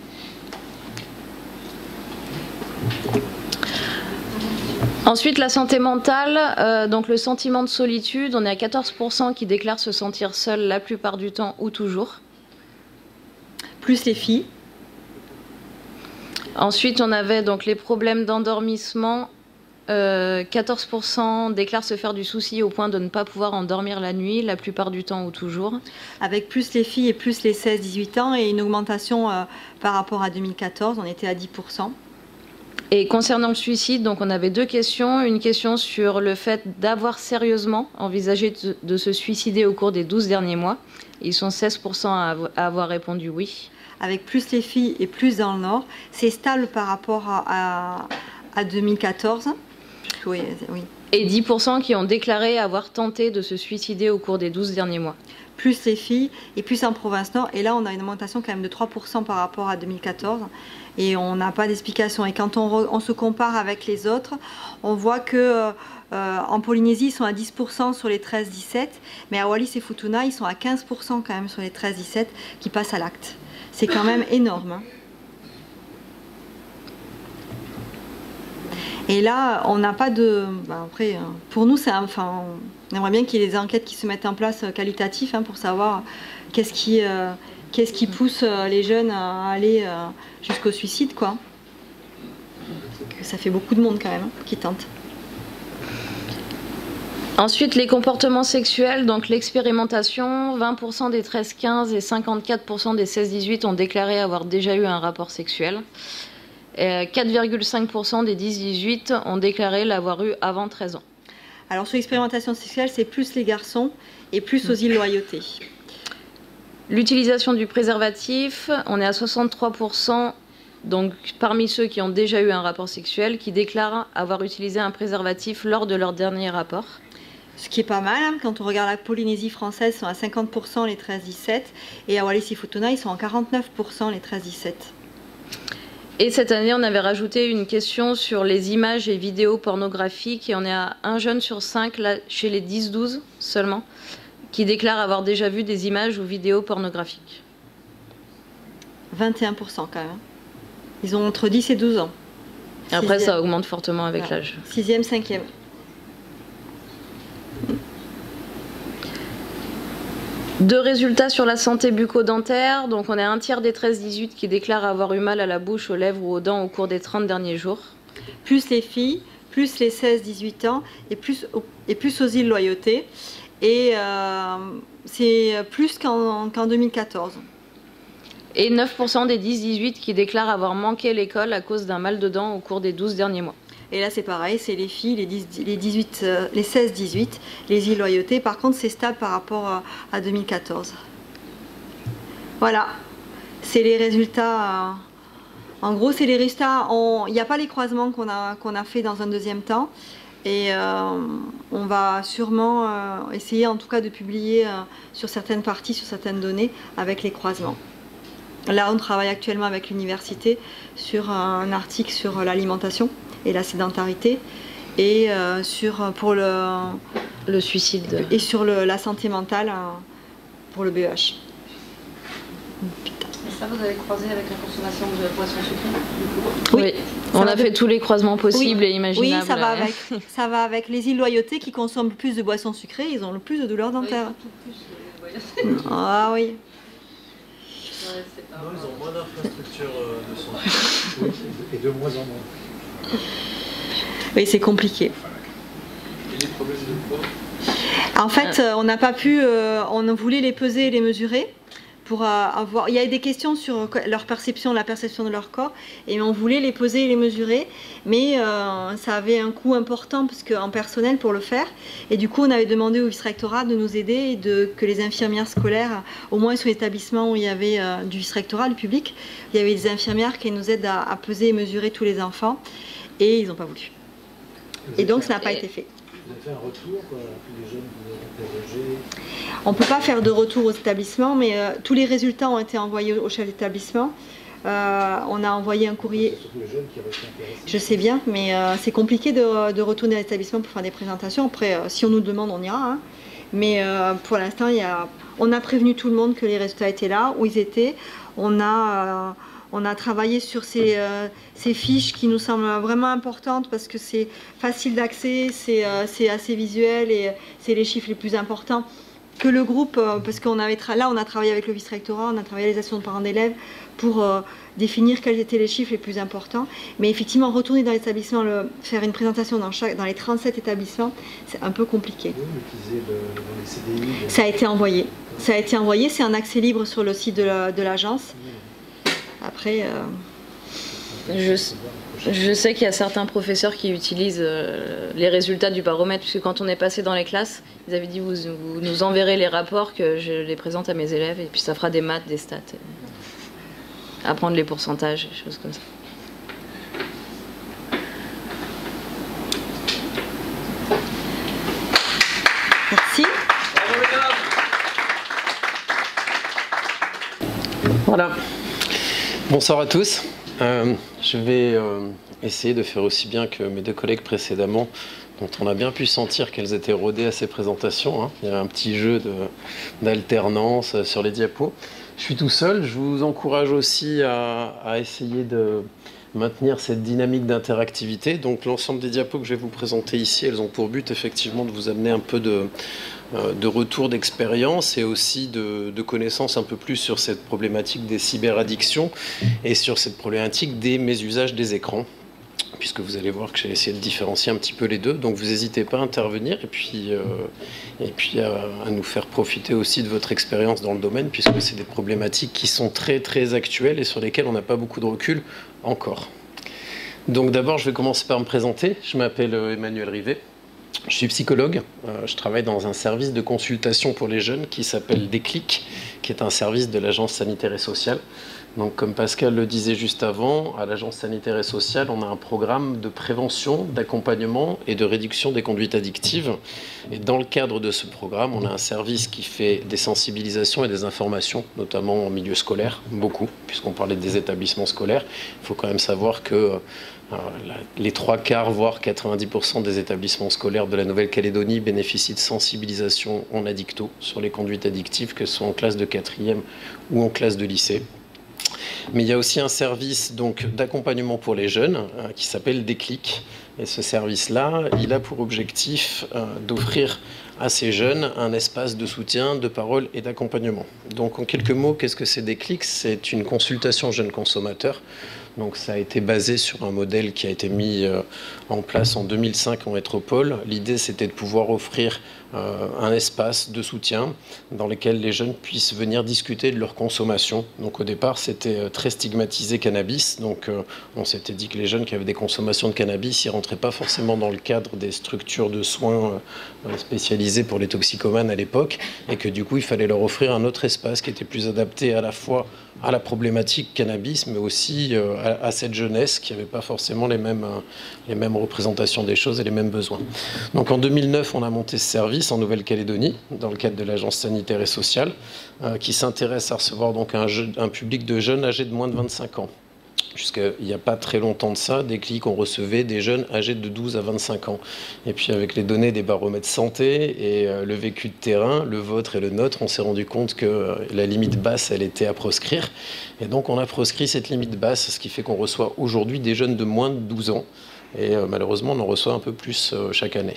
Ensuite, la santé mentale, donc le sentiment de solitude, on est à 14% qui déclarent se sentir seul la plupart du temps ou toujours. Plus les filles. Ensuite, on avait donc les problèmes d'endormissement. 14% déclarent se faire du souci au point de ne pas pouvoir endormir la nuit, la plupart du temps ou toujours. Avec plus les filles et plus les 16-18 ans et une augmentation par rapport à 2014, on était à 10%. Et concernant le suicide, donc on avait deux questions. Une question sur le fait d'avoir sérieusement envisagé de se suicider au cours des 12 derniers mois. Ils sont 16% à avoir répondu oui. Avec plus les filles et plus dans le Nord. C'est stable par rapport à 2014. Oui, oui. Et 10% qui ont déclaré avoir tenté de se suicider au cours des 12 derniers mois. Plus les filles et plus en province Nord. Et là, on a une augmentation quand même de 3% par rapport à 2014. Et on n'a pas d'explication. Et quand on se compare avec les autres, on voit que en Polynésie, ils sont à 10% sur les 13-17. Mais à Wallis et Futuna, ils sont à 15% quand même sur les 13-17 qui passent à l'acte. C'est quand même énorme. Hein. Et là, on n'a pas de... Ben après, pour nous, enfin, on aimerait bien qu'il y ait des enquêtes qui se mettent en place qualitatives pour savoir qu'est-ce qui pousse les jeunes à aller jusqu'au suicide, quoi. Ça fait beaucoup de monde quand même qui tente. Ensuite, les comportements sexuels, donc l'expérimentation, 20% des 13-15 et 54% des 16-18 ont déclaré avoir déjà eu un rapport sexuel. 4,5% des 10-18 ont déclaré l'avoir eu avant 13 ans. Alors sur l'expérimentation sexuelle, c'est plus les garçons et plus aux îles Loyauté. L'utilisation du préservatif, on est à 63%, donc parmi ceux qui ont déjà eu un rapport sexuel, qui déclarent avoir utilisé un préservatif lors de leur dernier rapport. Ce qui est pas mal, hein, quand on regarde la Polynésie française, ils sont à 50% les 13-17, et à Wallis et Futuna, ils sont à 49% les 13-17. Et cette année, on avait rajouté une question sur les images et vidéos pornographiques, et on est à 1 jeune sur 5 là, chez les 10-12 seulement, qui déclarent avoir déjà vu des images ou vidéos pornographiques. 21% quand même. Ils ont entre 10 et 12 ans. Après, ça augmente fortement avec l'âge. 6e, 5e. Deux résultats sur la santé bucco-dentaire. Donc on a un tiers des 13-18 qui déclarent avoir eu mal à la bouche, aux lèvres ou aux dents au cours des 30 derniers jours. Plus les filles, plus les 16-18 ans et plus aux îles Loyauté. Et c'est plus qu'en 2014. Et 9% des 10-18 qui déclarent avoir manqué l'école à cause d'un mal de dents au cours des 12 derniers mois. Et là c'est pareil, c'est les filles, les 16-18, les îles Loyauté. Par contre c'est stable par rapport à 2014. Voilà, c'est les résultats. En gros c'est les résultats, il n'y a pas les croisements qu'on a fait dans un deuxième temps. Et on va sûrement essayer en tout cas de publier sur certaines parties, sur certaines données, avec les croisements. Là on travaille actuellement avec l'université sur un article sur l'alimentation et la sédentarité et pour le suicide et sur la santé mentale pour le BEH. Et ça, vous avez croisé avec la consommation de boissons sucrées? Oui, on a fait tous les croisements possibles et imaginables. Oui, ça va avec les îles Loyauté qui consomment le plus de boissons sucrées, ils ont le plus de douleurs dentaires. Ah oui. Non, ils ont moins d'infrastructures de santé. Et de moins en moins. Oui, c'est compliqué. Et les problèmes de poids? En fait, on n'a pas pu, on voulait les peser et les mesurer pour avoir. Il y a des questions sur leur perception, la perception de leur corps, et on voulait les peser et les mesurer, mais ça avait un coût important parce qu'en personnel pour le faire, et du coup on avait demandé au vice-rectorat de nous aider et que les infirmières scolaires, au moins sur l'établissement où il y avait du vice-rectorat, du public, il y avait des infirmières qui nous aident à peser et mesurer tous les enfants, et ils n'ont pas voulu. Et donc ça n'a pas été fait. Vous avez fait un retour à tous les jeunes que vous avez interrogés? On ne peut pas faire de retour aux établissements, mais tous les résultats ont été envoyés au chef d'établissement. On a envoyé un courrier. Surtout les jeunes qui auraient été intéressés. Je sais bien, mais c'est compliqué de retourner à l'établissement pour faire des présentations. Après, si on nous demande, on ira. Hein. Mais pour l'instant, on a prévenu tout le monde que les résultats étaient là, où ils étaient. On a travaillé sur ces fiches qui nous semblent vraiment importantes parce que c'est facile d'accès, c'est assez visuel et c'est les chiffres les plus importants que le groupe, parce qu'on avait là on a travaillé avec le vice-rectorat, on a travaillé les actions de parents d'élèves pour définir quels étaient les chiffres les plus importants. Mais effectivement, retourner dans l'établissement, faire une présentation dans les 37 établissements, c'est un peu compliqué. Vous utilisez dans les CDI Ça a été envoyé. Ça a été envoyé, c'est un accès libre sur le site de l'agence. Après, Je sais qu'il y a certains professeurs qui utilisent les résultats du baromètre, puisque quand on est passé dans les classes, ils avaient dit vous nous enverrez les rapports, que je les présente à mes élèves, et puis ça fera des maths, des stats, apprendre les pourcentages, des choses comme ça. Merci. Voilà. Bonsoir à tous. Je vais essayer de faire aussi bien que mes deux collègues précédemment, dont on a bien pu sentir qu'elles étaient rodées à ces présentations. Il y a un petit jeu d'alternance sur les diapos. Je suis tout seul. Je vous encourage aussi à essayer de maintenir cette dynamique d'interactivité. Donc l'ensemble des diapos que je vais vous présenter ici, elles ont pour but effectivement de vous amener un peu de retour d'expérience et aussi de connaissances un peu plus sur cette problématique des cyberaddictions et sur cette problématique des mésusages des écrans, puisque vous allez voir que j'ai essayé de différencier un petit peu les deux. Donc vous n'hésitez pas à intervenir et puis à nous faire profiter aussi de votre expérience dans le domaine, puisque c'est des problématiques qui sont très très actuelles et sur lesquelles on n'a pas beaucoup de recul encore. Donc d'abord je vais commencer par me présenter. Je m'appelle Emmanuel Rivet. Je suis psychologue, je travaille dans un service de consultation pour les jeunes qui s'appelle Déclic, qui est un service de l'Agence sanitaire et sociale. Donc comme Pascal le disait juste avant, à l'Agence sanitaire et sociale, on a un programme de prévention, d'accompagnement et de réduction des conduites addictives. Et dans le cadre de ce programme, on a un service qui fait des sensibilisations et des informations, notamment en milieu scolaire, beaucoup, puisqu'on parlait des établissements scolaires. Il faut quand même savoir que les 3/4, voire 90% des établissements scolaires de la Nouvelle-Calédonie bénéficient de sensibilisation en addicto sur les conduites addictives, que ce soit en classe de 4e ou en classe de lycée. Mais il y a aussi un service d'accompagnement pour les jeunes qui s'appelle Déclic. Et ce service-là, il a pour objectif d'offrir à ces jeunes un espace de soutien, de parole et d'accompagnement. Donc en quelques mots, qu'est-ce que c'est Déclic? C'est une consultation jeunes consommateurs. Donc ça a été basé sur un modèle qui a été mis en place en 2005 en métropole. L'idée, c'était de pouvoir offrir un espace de soutien dans lequel les jeunes puissent venir discuter de leur consommation. Donc au départ, c'était très stigmatisé cannabis. Donc on s'était dit que les jeunes qui avaient des consommations de cannabis, ils ne rentraient pas forcément dans le cadre des structures de soins spécialisées pour les toxicomanes à l'époque, et que du coup, il fallait leur offrir un autre espace qui était plus adapté à la fois à la problématique cannabis, mais aussi à cette jeunesse qui n'avait pas forcément les mêmes représentations des choses et les mêmes besoins. Donc en 2009, on a monté ce service en Nouvelle-Calédonie, dans le cadre de l'Agence sanitaire et sociale, qui s'intéresse à recevoir donc un public de jeunes âgés de moins de 25 ans. Jusqu'il n'y a pas très longtemps de ça, Déclic, on recevait des jeunes âgés de 12 à 25 ans. Et puis avec les données des baromètres santé et le vécu de terrain, le vôtre et le nôtre, on s'est rendu compte que la limite basse, elle était à proscrire. Et donc on a proscrit cette limite basse, ce qui fait qu'on reçoit aujourd'hui des jeunes de moins de 12 ans. Et malheureusement, on en reçoit un peu plus chaque année.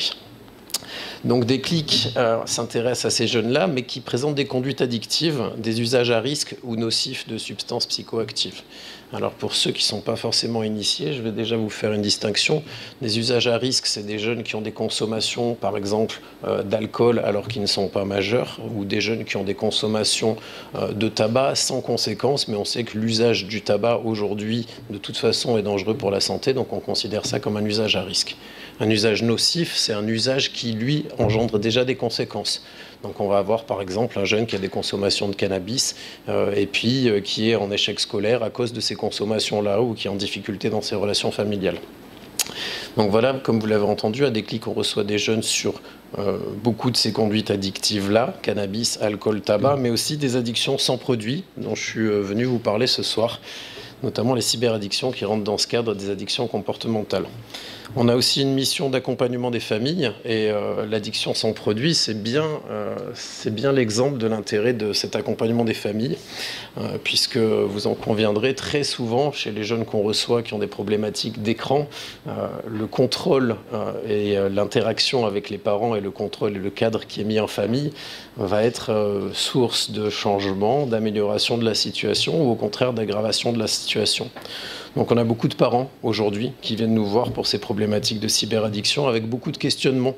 Donc Déclic s'intéresse à ces jeunes-là, mais qui présentent des conduites addictives, des usages à risque ou nocifs de substances psychoactives. Alors pour ceux qui ne sont pas forcément initiés, je vais déjà vous faire une distinction. Des usages à risque, c'est des jeunes qui ont des consommations, par exemple, d'alcool alors qu'ils ne sont pas majeurs, ou des jeunes qui ont des consommations de tabac sans conséquence, mais on sait que l'usage du tabac aujourd'hui, de toute façon, est dangereux pour la santé, donc on considère ça comme un usage à risque. Un usage nocif, c'est un usage qui, lui, engendre déjà des conséquences. Donc on va avoir par exemple un jeune qui a des consommations de cannabis et puis qui est en échec scolaire à cause de ces consommations-là ou qui est en difficulté dans ses relations familiales. Donc voilà, comme vous l'avez entendu, à Déclic, on reçoit des jeunes sur beaucoup de ces conduites addictives-là, cannabis, alcool, tabac, mais aussi des addictions sans produit dont je suis venu vous parler ce soir, notamment les cyberaddictions qui rentrent dans ce cadre des addictions comportementales. On a aussi une mission d'accompagnement des familles et l'addiction sans produit, c'est bien l'exemple de l'intérêt de cet accompagnement des familles, puisque vous en conviendrez très souvent chez les jeunes qu'on reçoit qui ont des problématiques d'écran, le contrôle et l'interaction avec les parents et le contrôle et le cadre qui est mis en famille va être source de changement, d'amélioration de la situation ou au contraire d'aggravation de la situation. Donc on a beaucoup de parents aujourd'hui qui viennent nous voir pour ces problématiques de cyberaddiction avec beaucoup de questionnements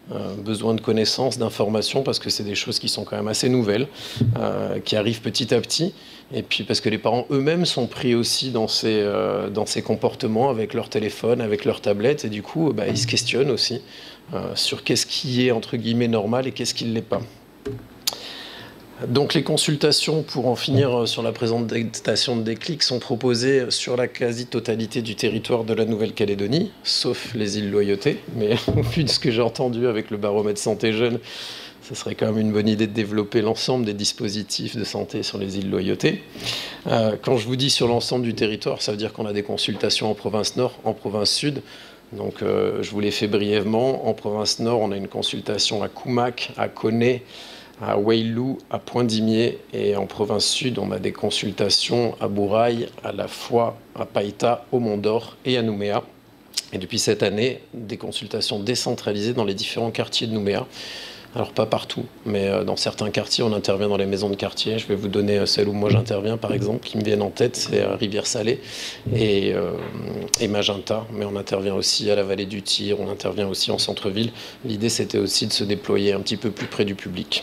besoin de connaissances, d'informations, parce que c'est des choses qui sont quand même assez nouvelles, qui arrivent petit à petit. Et puis parce que les parents eux-mêmes sont pris aussi dans ces comportements avec leur téléphone, avec leur tablette, et du coup, ils se questionnent aussi sur qu'est-ce qui est, entre guillemets, normal et qu'est-ce qui ne l'est pas. Donc les consultations, pour en finir sur la présentation de Déclic, sont proposées sur la quasi-totalité du territoire de la Nouvelle-Calédonie, sauf les îles Loyauté. Mais au vu de ce que j'ai entendu avec le baromètre santé jeune, ce serait quand même une bonne idée de développer l'ensemble des dispositifs de santé sur les îles Loyauté. Quand je vous dis sur l'ensemble du territoire, ça veut dire qu'on a des consultations en province nord, en province sud. Donc je vous les fais brièvement. En province nord, on a une consultation à Koumak, à Koné, à Wailou, à Pointe-d'Imier, et en province sud, on a des consultations à Bourail, à La Foix, à Païta, au Mont-d'Or et à Nouméa. Et depuis cette année, des consultations décentralisées dans les différents quartiers de Nouméa. Alors pas partout, mais dans certains quartiers, on intervient dans les maisons de quartier. Je vais vous donner celle où moi j'interviens, par exemple, qui me viennent en tête, c'est Rivière-Salée et Magenta. Mais on intervient aussi à la vallée du Tir, on intervient aussi en centre-ville. L'idée, c'était aussi de se déployer un petit peu plus près du public.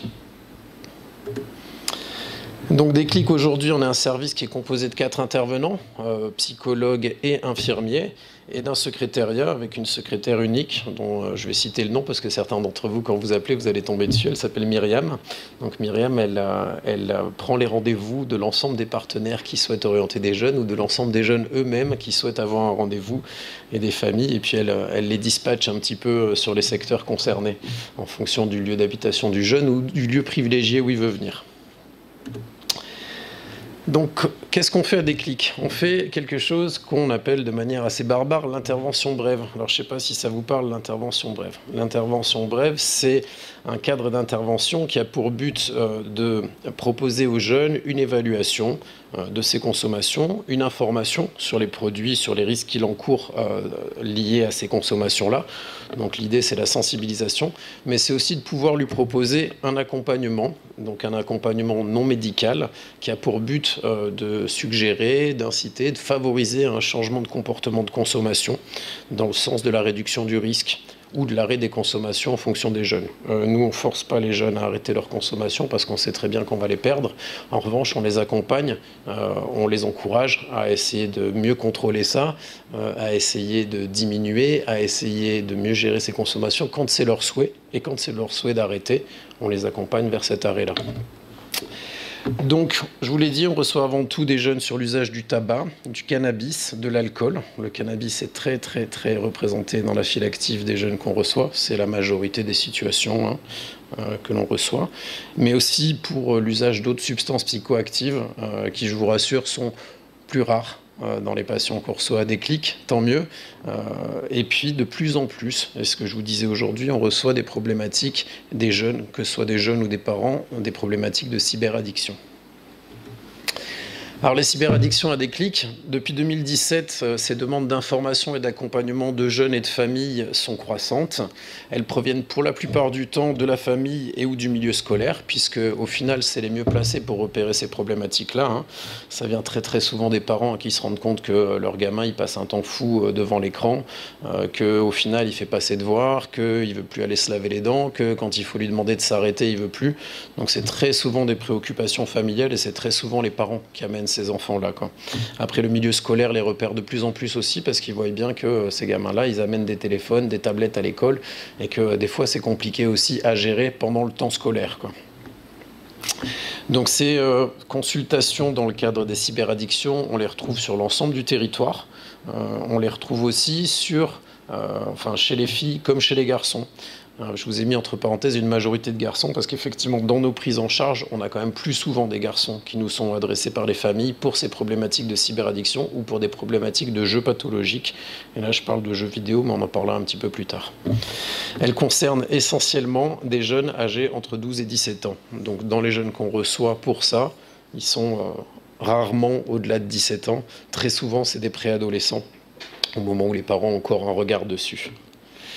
Donc Déclic, aujourd'hui, on a un service qui est composé de 4 intervenants, psychologues et infirmiers, et d'un secrétariat avec une secrétaire unique, dont je vais citer le nom parce que certains d'entre vous, quand vous appelez, vous allez tomber dessus. Elle s'appelle Myriam. Donc Myriam, elle prend les rendez-vous de l'ensemble des partenaires qui souhaitent orienter des jeunes ou de l'ensemble des jeunes eux-mêmes qui souhaitent avoir un rendez-vous et des familles. Et puis elle les dispatche un petit peu sur les secteurs concernés en fonction du lieu d'habitation du jeune ou du lieu privilégié où il veut venir. Donc, qu'est-ce qu'on fait à Déclic? On fait quelque chose qu'on appelle de manière assez barbare l'intervention brève. Alors, je ne sais pas si ça vous parle, l'intervention brève. L'intervention brève, c'est un cadre d'intervention qui a pour but de proposer aux jeunes une évaluation de ses consommations, une information sur les produits, sur les risques qu'il encourt liés à ces consommations-là. Donc l'idée, c'est la sensibilisation, mais c'est aussi de pouvoir lui proposer un accompagnement, donc un accompagnement non médical, qui a pour but de suggérer, d'inciter, de favoriser un changement de comportement de consommation dans le sens de la réduction du risque ou de l'arrêt des consommations en fonction des jeunes. Nous, on ne force pas les jeunes à arrêter leur consommation parce qu'on sait très bien qu'on va les perdre. En revanche, on les accompagne, on les encourage à essayer de mieux contrôler ça, à essayer de diminuer, à essayer de mieux gérer ces consommations quand c'est leur souhait. Et quand c'est leur souhait d'arrêter, on les accompagne vers cet arrêt-là. Donc, je vous l'ai dit, on reçoit avant tout des jeunes sur l'usage du tabac, du cannabis, de l'alcool. Le cannabis est très, très, très représenté dans la file active des jeunes qu'on reçoit. C'est la majorité des situations que l'on reçoit. Mais aussi pour l'usage d'autres substances psychoactives qui, je vous rassure, sont plus rares dans les patients qu'on reçoit à Déclic, tant mieux. Et puis, de plus en plus, et ce que je vous disais aujourd'hui, on reçoit des problématiques des jeunes, que ce soit des jeunes ou des parents, des problématiques de cyberaddiction. Alors les cyberaddictions à Déclic, depuis 2017, ces demandes d'information et d'accompagnement de jeunes et de familles sont croissantes. Elles proviennent pour la plupart du temps de la famille et ou du milieu scolaire, puisque au final, c'est les mieux placés pour repérer ces problématiques-là. Ça vient très très souvent des parents qui se rendent compte que leur gamin, il passe un temps fou devant l'écran, qu'au final, il fait pas ses devoirs, qu'il veut plus aller se laver les dents, que quand il faut lui demander de s'arrêter, il veut plus. Donc c'est très souvent des préoccupations familiales et c'est très souvent les parents qui amènent ces enfants-là, quoi. Après, le milieu scolaire les repère de plus en plus aussi parce qu'ils voient bien que ces gamins-là, ils amènent des téléphones, des tablettes à l'école et que des fois, c'est compliqué aussi à gérer pendant le temps scolaire, quoi. Donc ces consultations dans le cadre des cyberaddictions, on les retrouve sur l'ensemble du territoire. On les retrouve aussi chez les filles comme chez les garçons. Je vous ai mis entre parenthèses une majorité de garçons parce qu'effectivement, dans nos prises en charge, on a quand même plus souvent des garçons qui nous sont adressés par les familles pour ces problématiques de cyberaddiction ou pour des problématiques de jeux pathologiques. Et là, je parle de jeux vidéo, mais on en parlera un petit peu plus tard. Elles concernent essentiellement des jeunes âgés entre 12 et 17 ans. Donc, dans les jeunes qu'on reçoit pour ça, ils sont rarement au-delà de 17 ans. Très souvent, c'est des préadolescents au moment où les parents ont encore un regard dessus.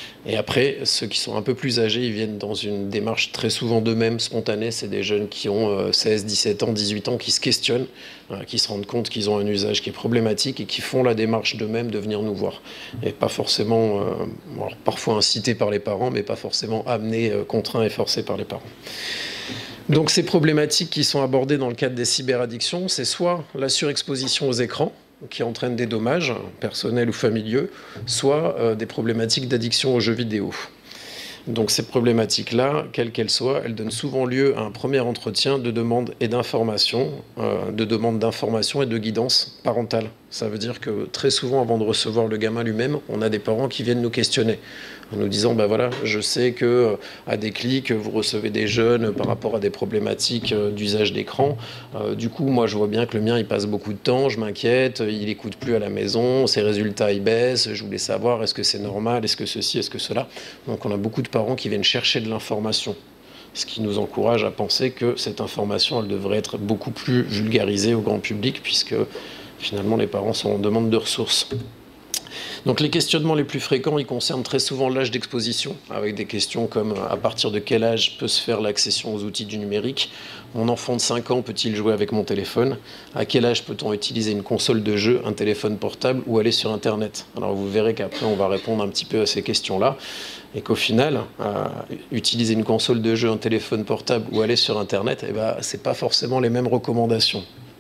Et après, ceux qui sont un peu plus âgés, ils viennent dans une démarche très souvent d'eux-mêmes, spontanée. C'est des jeunes qui ont 16, 17 ans, 18 ans, qui se questionnent, qui se rendent compte qu'ils ont un usage qui est problématique et qui font la démarche d'eux-mêmes de venir nous voir. Et pas forcément, alors parfois incités par les parents, mais pas forcément amenés, contraints et forcés par les parents. Donc ces problématiques qui sont abordées dans le cadre des cyberaddictions, c'est soit la surexposition aux écrans, qui entraînent des dommages personnels ou familiaux, soit des problématiques d'addiction aux jeux vidéo. Donc ces problématiques-là, quelles qu'elles soient, elles donnent souvent lieu à un premier entretien de demande et d'information, et de guidance parentale. Ça veut dire que très souvent, avant de recevoir le gamin lui-même, on a des parents qui viennent nous questionner en nous disant, ben voilà, je sais que à des clics, vous recevez des jeunes par rapport à des problématiques d'usage d'écran. Du coup, moi, je vois bien que le mien, il passe beaucoup de temps, je m'inquiète, il n'écoute plus à la maison, ses résultats, ils baissent, je voulais savoir, est-ce que c'est normal, est-ce que ceci, est-ce que cela. Donc, on a beaucoup de parents qui viennent chercher de l'information, ce qui nous encourage à penser que cette information, elle devrait être beaucoup plus vulgarisée au grand public, puisque finalement, les parents sont en demande de ressources. Donc les questionnements les plus fréquents, ils concernent très souvent l'âge d'exposition, avec des questions comme à partir de quel âge peut se faire l'accession aux outils du numérique? Mon enfant de 5 ans peut-il jouer avec mon téléphone? À quel âge peut-on utiliser une console de jeu, un téléphone portable ou aller sur Internet? Alors vous verrez qu'après on va répondre un petit peu à ces questions-là et qu'au final, utiliser une console de jeu, un téléphone portable ou aller sur Internet, eh ben, c'est pas forcément les mêmes recommandations.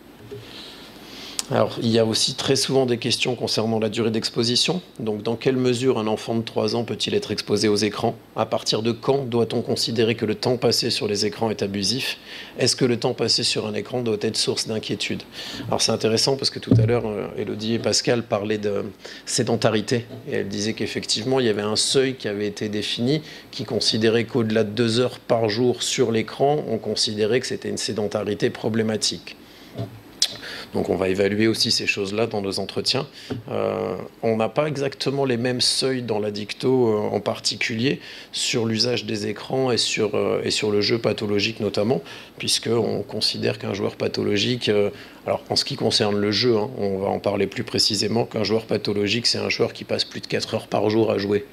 Alors, il y a aussi très souvent des questions concernant la durée d'exposition. Donc, dans quelle mesure un enfant de 3 ans peut-il être exposé aux écrans? À partir de quand doit-on considérer que le temps passé sur les écrans est abusif? Est-ce que le temps passé sur un écran doit être source d'inquiétude? Alors, c'est intéressant parce que tout à l'heure, Élodie et Pascal parlaient de sédentarité. Et elles disaient qu'effectivement, il y avait un seuil qui avait été défini qui considérait qu'au-delà de 2 heures par jour sur l'écran, on considérait que c'était une sédentarité problématique. Donc on va évaluer aussi ces choses-là dans nos entretiens. On n'a pas exactement les mêmes seuils dans l'addicto en particulier sur l'usage des écrans et sur le jeu pathologique notamment, puisqu'on considère qu'un joueur pathologique, alors en ce qui concerne le jeu, hein, on va en parler plus précisément, qu'un joueur pathologique, c'est un joueur qui passe plus de 4 heures par jour à jouer.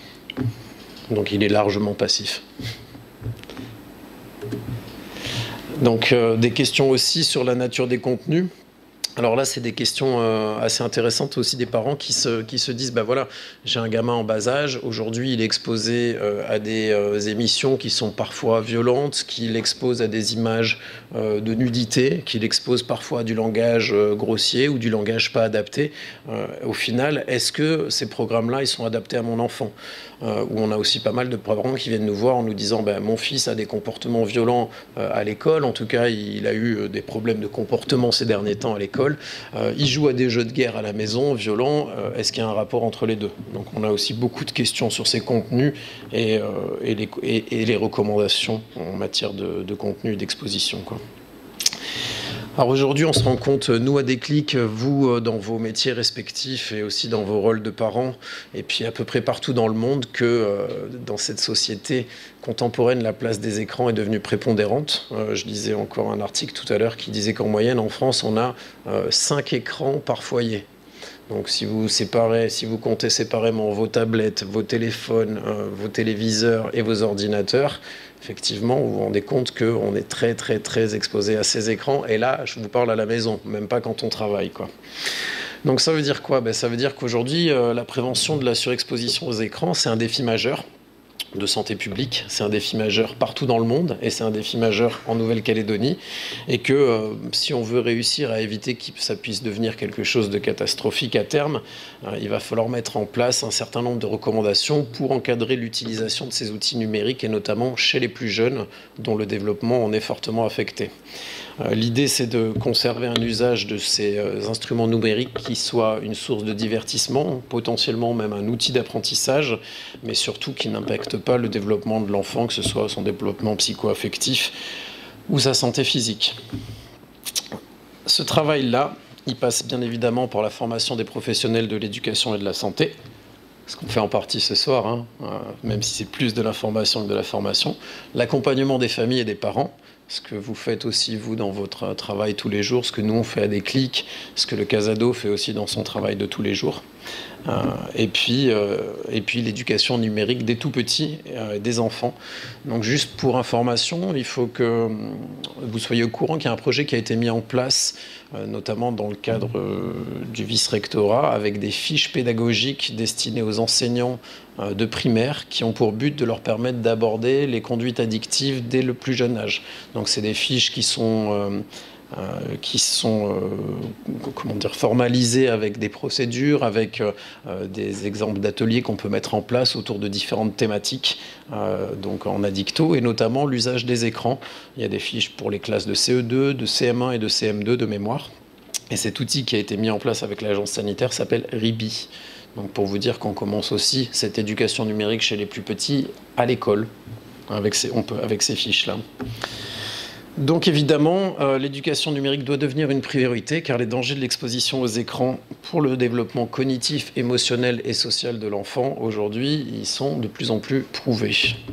Donc il est largement passif. Donc des questions aussi sur la nature des contenus. Alors là, c'est des questions assez intéressantes aussi des parents qui se disent, bah voilà, j'ai un gamin en bas âge, aujourd'hui il est exposé à des émissions qui sont parfois violentes, qui l'exposent à des images de nudité, qui l'exposent parfois à du langage grossier ou du langage pas adapté. Au final, est-ce que ces programmes-là, ils sont adaptés à mon enfant? Où on a aussi pas mal de parents qui viennent nous voir en nous disant, ben, mon fils a des comportements violents à l'école, en tout cas il a eu des problèmes de comportement ces derniers temps à l'école, il joue à des jeux de guerre à la maison, violents, est-ce qu'il y a un rapport entre les deux? Donc on a aussi beaucoup de questions sur ces contenus et les recommandations en matière de contenu et d'exposition, quoi. Alors aujourd'hui, on se rend compte, nous à Déclic, vous dans vos métiers respectifs et aussi dans vos rôles de parents, et puis à peu près partout dans le monde, que dans cette société contemporaine, la place des écrans est devenue prépondérante. Je lisais encore un article tout à l'heure qui disait qu'en moyenne, en France, on a 5 écrans par foyer. Donc si vous comptez séparément vos tablettes, vos téléphones, vos téléviseurs et vos ordinateurs, effectivement, vous vous rendez compte qu'on est très, très, très exposé à ces écrans. Et là, je vous parle à la maison, même pas quand on travaille, quoi. Donc ça veut dire quoi? Ben, ça veut dire qu'aujourd'hui, la prévention de la surexposition aux écrans, c'est un défi majeur de santé publique, c'est un défi majeur partout dans le monde et c'est un défi majeur en Nouvelle-Calédonie, et que si on veut réussir à éviter que ça puisse devenir quelque chose de catastrophique à terme, il va falloir mettre en place un certain nombre de recommandations pour encadrer l'utilisation de ces outils numériques et notamment chez les plus jeunes dont le développement en est fortement affecté. L'idée, c'est de conserver un usage de ces instruments numériques qui soit une source de divertissement, potentiellement même un outil d'apprentissage, mais surtout qui n'impacte pas le développement de l'enfant, que ce soit son développement psycho-affectif ou sa santé physique. Ce travail-là, il passe bien évidemment par la formation des professionnels de l'éducation et de la santé, ce qu'on fait en partie ce soir, hein, même si c'est plus de l'information que de la formation, l'accompagnement des familles et des parents, ce que vous faites aussi, vous, dans votre travail tous les jours, ce que nous, on fait à Déclic, ce que le Casado fait aussi dans son travail de tous les jours. Et puis l'éducation numérique des tout petits, des enfants. Donc juste pour information, il faut que vous soyez au courant qu'il y a un projet qui a été mis en place, notamment dans le cadre du vice-rectorat, avec des fiches pédagogiques destinées aux enseignants de primaire qui ont pour but de leur permettre d'aborder les conduites addictives dès le plus jeune âge. Donc c'est des fiches qui sont comment dire, formalisées avec des procédures, avec des exemples d'ateliers qu'on peut mettre en place autour de différentes thématiques, donc en addicto, et notamment l'usage des écrans. Il y a des fiches pour les classes de CE2, de CM1 et de CM2 de mémoire. Et cet outil qui a été mis en place avec l'agence sanitaire s'appelle RIBI. Donc pour vous dire qu'on commence aussi cette éducation numérique chez les plus petits à l'école, avec ces fiches-là. Donc évidemment, l'éducation numérique doit devenir une priorité car les dangers de l'exposition aux écrans pour le développement cognitif, émotionnel et social de l'enfant, aujourd'hui, ils sont de plus en plus prouvés.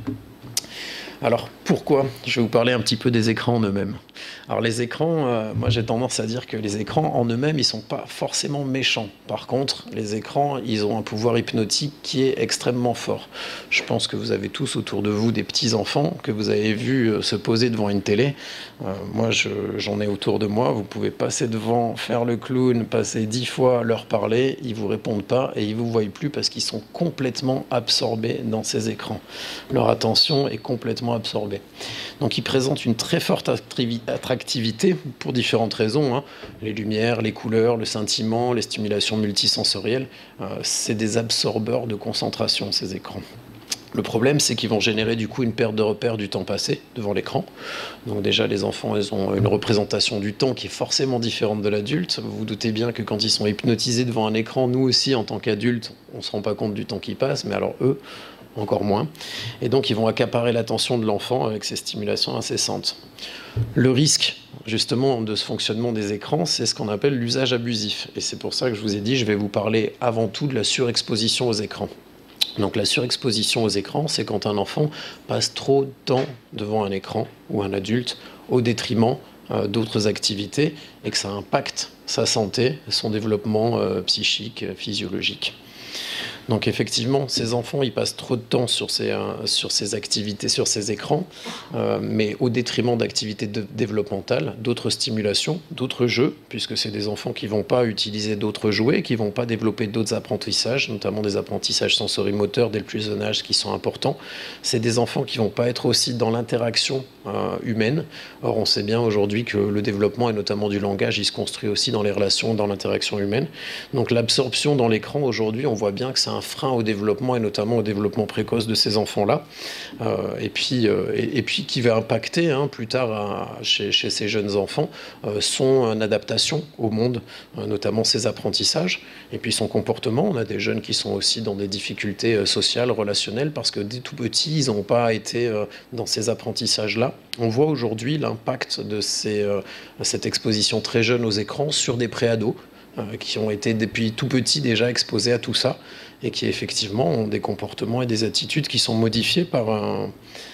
Alors pourquoi? Je vais vous parler un petit peu des écrans en eux-mêmes. Alors les écrans, moi j'ai tendance à dire que les écrans en eux-mêmes, ils ne sont pas forcément méchants. Par contre, les écrans, ils ont un pouvoir hypnotique qui est extrêmement fort. Je pense que vous avez tous autour de vous des petits-enfants que vous avez vus se poser devant une télé. Moi, j'en ai autour de moi. Vous pouvez passer devant, faire le clown, passer 10 fois, leur parler. Ils ne vous répondent pas et ils ne vous voient plus parce qu'ils sont complètement absorbés dans ces écrans. Leur attention est complètement absorbée. Donc ils présentent une très forte attractivité pour différentes raisons, hein. Les lumières, les couleurs, le scintillement, les stimulations multisensorielles, c'est des absorbeurs de concentration, ces écrans. Le problème, c'est qu'ils vont générer du coup une perte de repère du temps passé devant l'écran. Donc déjà, les enfants, ils ont une représentation du temps qui est forcément différente de l'adulte. Vous vous doutez bien que quand ils sont hypnotisés devant un écran, nous aussi, en tant qu'adultes, on ne se rend pas compte du temps qui passe, mais alors eux, encore moins. Et donc, ils vont accaparer l'attention de l'enfant avec ces stimulations incessantes. Le risque, justement, de ce fonctionnement des écrans, c'est ce qu'on appelle l'usage abusif. Et c'est pour ça que je vous ai dit, je vais vous parler avant tout de la surexposition aux écrans. Donc la surexposition aux écrans, c'est quand un enfant passe trop de temps devant un écran ou un adulte au détriment d'autres activités et que ça impacte sa santé, son développement psychique, physiologique. Donc effectivement, ces enfants, ils passent trop de temps sur ces activités, sur ces écrans, mais au détriment d'activités développementales, d'autres stimulations, d'autres jeux, puisque c'est des enfants qui ne vont pas utiliser d'autres jouets, qui ne vont pas développer d'autres apprentissages, notamment des apprentissages sensorimoteurs dès le plus jeune âge qui sont importants. C'est des enfants qui ne vont pas être aussi dans l'interaction humaine. Or, on sait bien aujourd'hui que le développement, et notamment du langage, il se construit aussi dans les relations, dans l'interaction humaine. Donc l'absorption dans l'écran, aujourd'hui, on voit bien que c'est un frein au développement et notamment au développement précoce de ces enfants-là, et puis qui va impacter plus tard chez ces jeunes enfants son adaptation au monde, notamment ses apprentissages et puis son comportement. On a des jeunes qui sont aussi dans des difficultés sociales, relationnelles, parce que dès tout petits, ils n'ont pas été dans ces apprentissages-là. On voit aujourd'hui l'impact de cette exposition très jeune aux écrans sur des préados qui ont été depuis tout petits déjà exposés à tout ça et qui effectivement ont des comportements et des attitudes qui sont modifiés par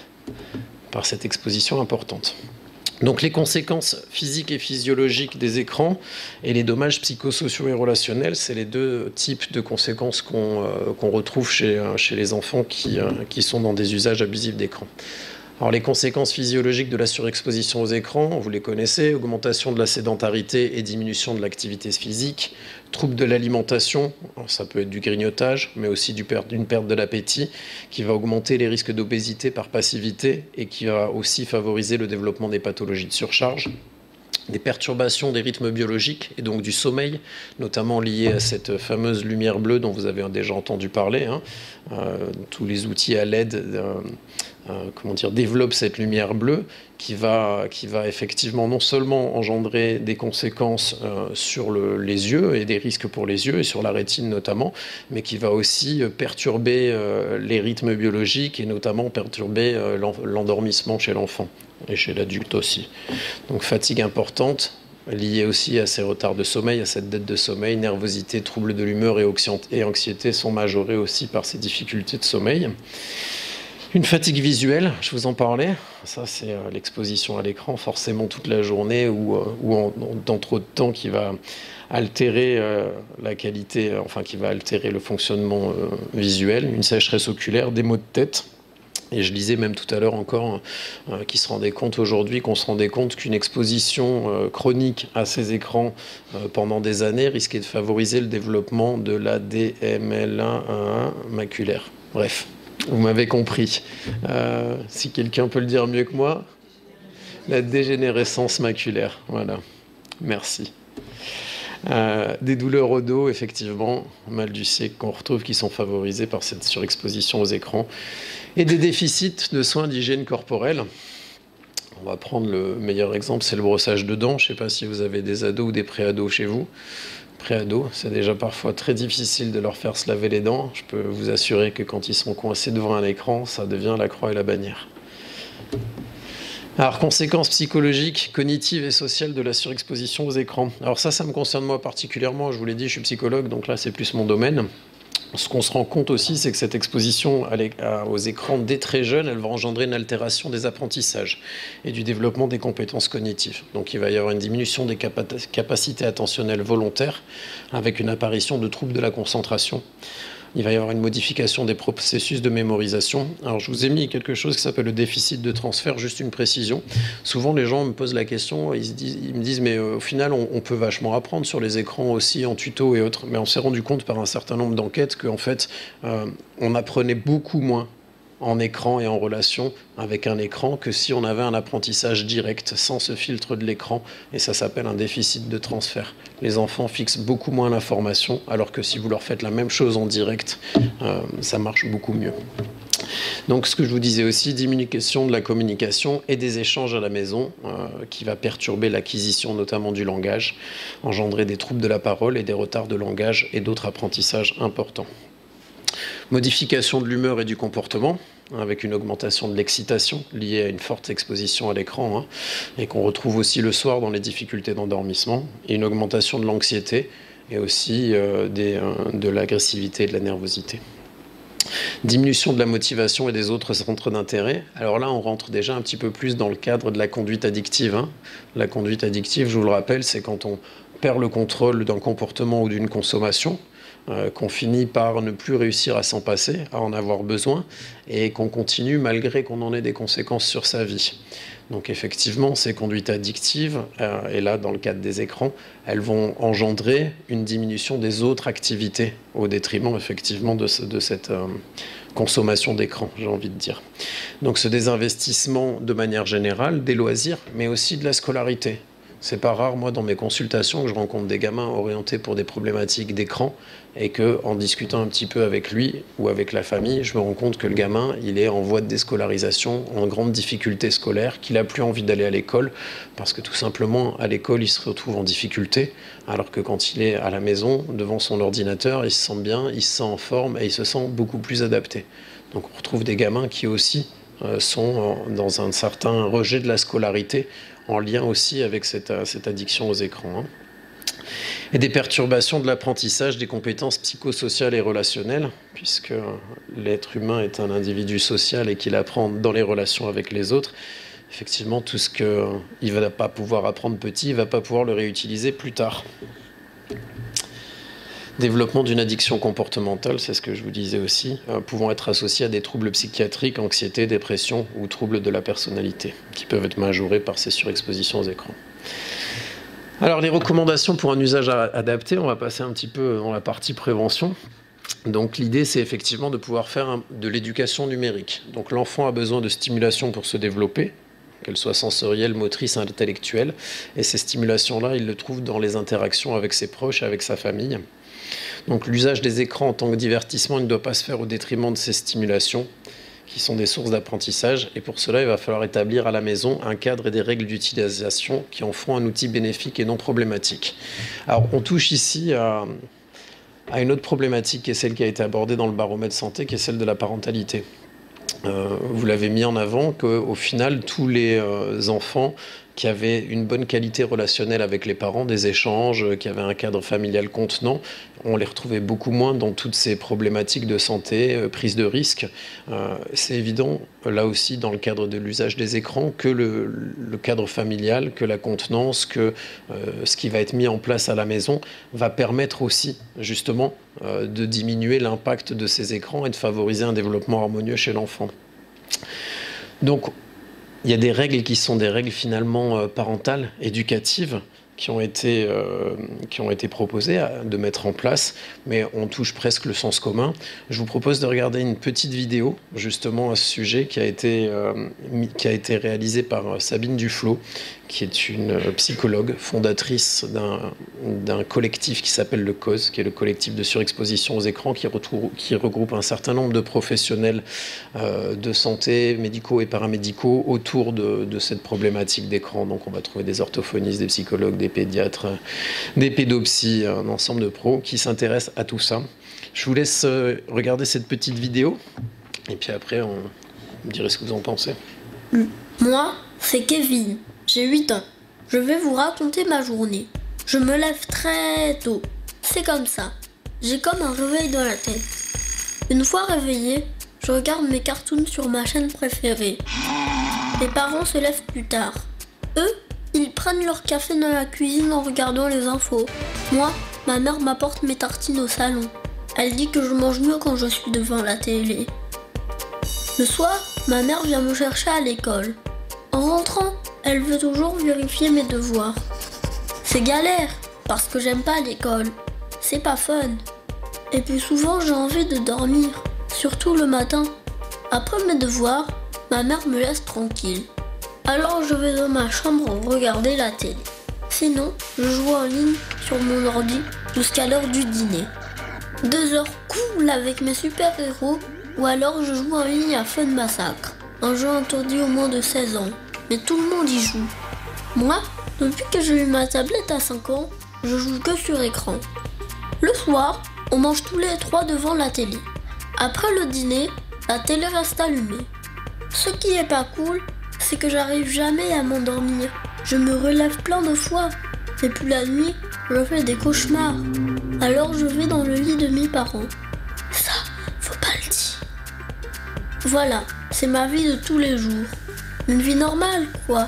cette exposition importante. Donc les conséquences physiques et physiologiques des écrans et les dommages psychosociaux et relationnels, c'est les deux types de conséquences qu'on retrouve chez les enfants qui sont dans des usages abusifs d'écran. Alors les conséquences physiologiques de la surexposition aux écrans, vous les connaissez: augmentation de la sédentarité et diminution de l'activité physique, troubles de l'alimentation, ça peut être du grignotage, mais aussi d'une perte de l'appétit, qui va augmenter les risques d'obésité par passivité et qui va aussi favoriser le développement des pathologies de surcharge. Des perturbations des rythmes biologiques et donc du sommeil, notamment liées à cette fameuse lumière bleue dont vous avez déjà entendu parler. Tous les outils à LED développent cette lumière bleue qui va effectivement non seulement engendrer des conséquences sur les yeux et des risques pour les yeux et sur la rétine notamment, mais qui va aussi perturber les rythmes biologiques et notamment perturber l'endormissement chez l'enfant et chez l'adulte aussi. Donc fatigue importante, liée aussi à ces retards de sommeil, à cette dette de sommeil, nervosité, troubles de l'humeur et anxiété sont majorés aussi par ces difficultés de sommeil. Une fatigue visuelle, je vous en parlais, ça c'est l'exposition à l'écran forcément toute la journée ou dans trop de temps qui va altérer la qualité, enfin qui va altérer le fonctionnement visuel, une sécheresse oculaire, des maux de tête. Et je lisais même tout à l'heure encore qu'on se rendait compte qu'une exposition chronique à ces écrans pendant des années risquait de favoriser le développement de la DMLA1 maculaire. Bref. Vous m'avez compris. Si quelqu'un peut le dire mieux que moi, la dégénérescence maculaire. Voilà. Merci. Des douleurs au dos, effectivement, mal du siècle qu'on retrouve qui sont favorisées par cette surexposition aux écrans. Et des déficits de soins d'hygiène corporelle. On va prendre le meilleur exemple, c'est le brossage de dents. Je ne sais pas si vous avez des ados ou des pré-ados chez vous. Pré-ados, c'est déjà parfois très difficile de leur faire se laver les dents. Je peux vous assurer que quand ils sont coincés devant un écran, ça devient la croix et la bannière. Alors, conséquences psychologiques, cognitives et sociales de la surexposition aux écrans. Alors ça me concerne moi particulièrement. Je vous l'ai dit, je suis psychologue, donc là, c'est plus mon domaine. Ce qu'on se rend compte aussi, c'est que cette exposition aux écrans dès très jeune, elle va engendrer une altération des apprentissages et du développement des compétences cognitives. Donc il va y avoir une diminution des capacités attentionnelles volontaires avec une apparition de troubles de la concentration. Il va y avoir une modification des processus de mémorisation. Alors, je vous ai mis quelque chose qui s'appelle le déficit de transfert, juste une précision. Souvent, les gens me posent la question, ils me disent, mais au final, on peut vachement apprendre sur les écrans aussi, en tuto et autres. Mais on s'est rendu compte par un certain nombre d'enquêtes qu'en fait, on apprenait beaucoup moins en écran et en relation avec un écran que si on avait un apprentissage direct sans ce filtre de l'écran, et ça s'appelle un déficit de transfert. Les enfants fixent beaucoup moins l'information, alors que si vous leur faites la même chose en direct, ça marche beaucoup mieux. Donc ce que je vous disais aussi, diminution de la communication et des échanges à la maison qui va perturber l'acquisition notamment du langage, engendrer des troubles de la parole et des retards de langage et d'autres apprentissages importants. Modification de l'humeur et du comportement, avec une augmentation de l'excitation liée à une forte exposition à l'écran, et qu'on retrouve aussi le soir dans les difficultés d'endormissement, et une augmentation de l'anxiété et aussi de l'agressivité et de la nervosité. Diminution de la motivation et des autres centres d'intérêt. Alors là, on rentre déjà un petit peu plus dans le cadre de la conduite addictive. La conduite addictive, je vous le rappelle, c'est quand on perd le contrôle d'un comportement ou d'une consommation, qu'on finit par ne plus réussir à s'en passer, à en avoir besoin, et qu'on continue malgré qu'on en ait des conséquences sur sa vie. Donc effectivement, ces conduites addictives, et là dans le cadre des écrans, elles vont engendrer une diminution des autres activités au détriment effectivement de cette consommation d'écran, j'ai envie de dire. Donc ce désinvestissement de manière générale, des loisirs, mais aussi de la scolarité. C'est pas rare, moi, dans mes consultations, que je rencontre des gamins orientés pour des problématiques d'écran et qu'en discutant un petit peu avec lui ou avec la famille, je me rends compte que le gamin, il est en voie de déscolarisation, en grande difficulté scolaire, qu'il n'a plus envie d'aller à l'école parce que tout simplement, à l'école, il se retrouve en difficulté, alors que quand il est à la maison, devant son ordinateur, il se sent bien, il se sent en forme et il se sent beaucoup plus adapté. Donc on retrouve des gamins qui aussi sont dans un certain rejet de la scolarité, en lien aussi avec cette addiction aux écrans. Et des perturbations de l'apprentissage des compétences psychosociales et relationnelles, puisque l'être humain est un individu social et qu'il apprend dans les relations avec les autres. Effectivement, tout ce qu'il ne va pas pouvoir apprendre petit, il ne va pas pouvoir le réutiliser plus tard. Développement d'une addiction comportementale, c'est ce que je vous disais aussi, pouvant être associé à des troubles psychiatriques, anxiété, dépression ou troubles de la personnalité, qui peuvent être majorés par ces surexpositions aux écrans. Alors les recommandations pour un usage adapté, on va passer un petit peu dans la partie prévention. Donc l'idée, c'est effectivement de pouvoir faire de l'éducation numérique. Donc l'enfant a besoin de stimulation pour se développer, qu'elles soient sensorielles, motrices, intellectuelles, et ces stimulations-là, il le trouve dans les interactions avec ses proches, avec sa famille. Donc l'usage des écrans en tant que divertissement ne doit pas se faire au détriment de ces stimulations qui sont des sources d'apprentissage, et pour cela il va falloir établir à la maison un cadre et des règles d'utilisation qui en font un outil bénéfique et non problématique. Alors on touche ici à une autre problématique qui est celle qui a été abordée dans le baromètre santé, qui est celle de la parentalité. Vous l'avez mis en avant qu'au final tous les enfants qui avaient une bonne qualité relationnelle avec les parents, des échanges, qui avaient un cadre familial contenant. On les retrouvait beaucoup moins dans toutes ces problématiques de santé, prise de risque. C'est évident, là aussi, dans le cadre de l'usage des écrans, que le cadre familial, que la contenance, que ce qui va être mis en place à la maison va permettre aussi, justement, de diminuer l'impact de ces écrans et de favoriser un développement harmonieux chez l'enfant. Donc, il y a des règles qui sont des règles finalement parentales, éducatives, qui ont été proposées de mettre en place, mais on touche presque le sens commun. Je vous propose de regarder une petite vidéo justement à ce sujet qui a été réalisée par Sabine Duflo, qui est une psychologue fondatrice d'un collectif qui s'appelle le CAUSE, qui est le collectif de surexposition aux écrans, qui regroupe un certain nombre de professionnels de santé, médicaux et paramédicaux, autour de cette problématique d'écran. Donc on va trouver des orthophonistes, des psychologues, des pédiatres, des pédopsies, un ensemble de pros qui s'intéressent à tout ça. Je vous laisse regarder cette petite vidéo, et puis après on me dirait ce que vous en pensez. Moi, c'est Kevin. J'ai 8 ans. Je vais vous raconter ma journée. Je me lève très tôt. C'est comme ça. J'ai comme un réveil dans la tête. Une fois réveillée, je regarde mes cartoons sur ma chaîne préférée. Mes parents se lèvent plus tard. Eux, ils prennent leur café dans la cuisine en regardant les infos. Moi, ma mère m'apporte mes tartines au salon. Elle dit que je mange mieux quand je suis devant la télé. Le soir, ma mère vient me chercher à l'école. En rentrant, elle veut toujours vérifier mes devoirs. C'est galère, parce que j'aime pas l'école. C'est pas fun. Et puis souvent j'ai envie de dormir, surtout le matin. Après mes devoirs, ma mère me laisse tranquille. Alors je vais dans ma chambre regarder la télé. Sinon, je joue en ligne sur mon ordi jusqu'à l'heure du dîner. 2 heures cool avec mes super-héros, ou alors je joue en ligne à Fun Massacre, un jeu interdit aux moins de 16 ans. Mais tout le monde y joue. Moi, depuis que j'ai eu ma tablette à 5 ans, je joue que sur écran. Le soir, on mange tous les 3 devant la télé. Après le dîner, la télé reste allumée. Ce qui est pas cool, c'est que j'arrive jamais à m'endormir. Je me relève plein de fois. Et puis la nuit, je fais des cauchemars. Alors je vais dans le lit de mes parents. Ça, faut pas le dire. Voilà, c'est ma vie de tous les jours. Une vie normale, quoi.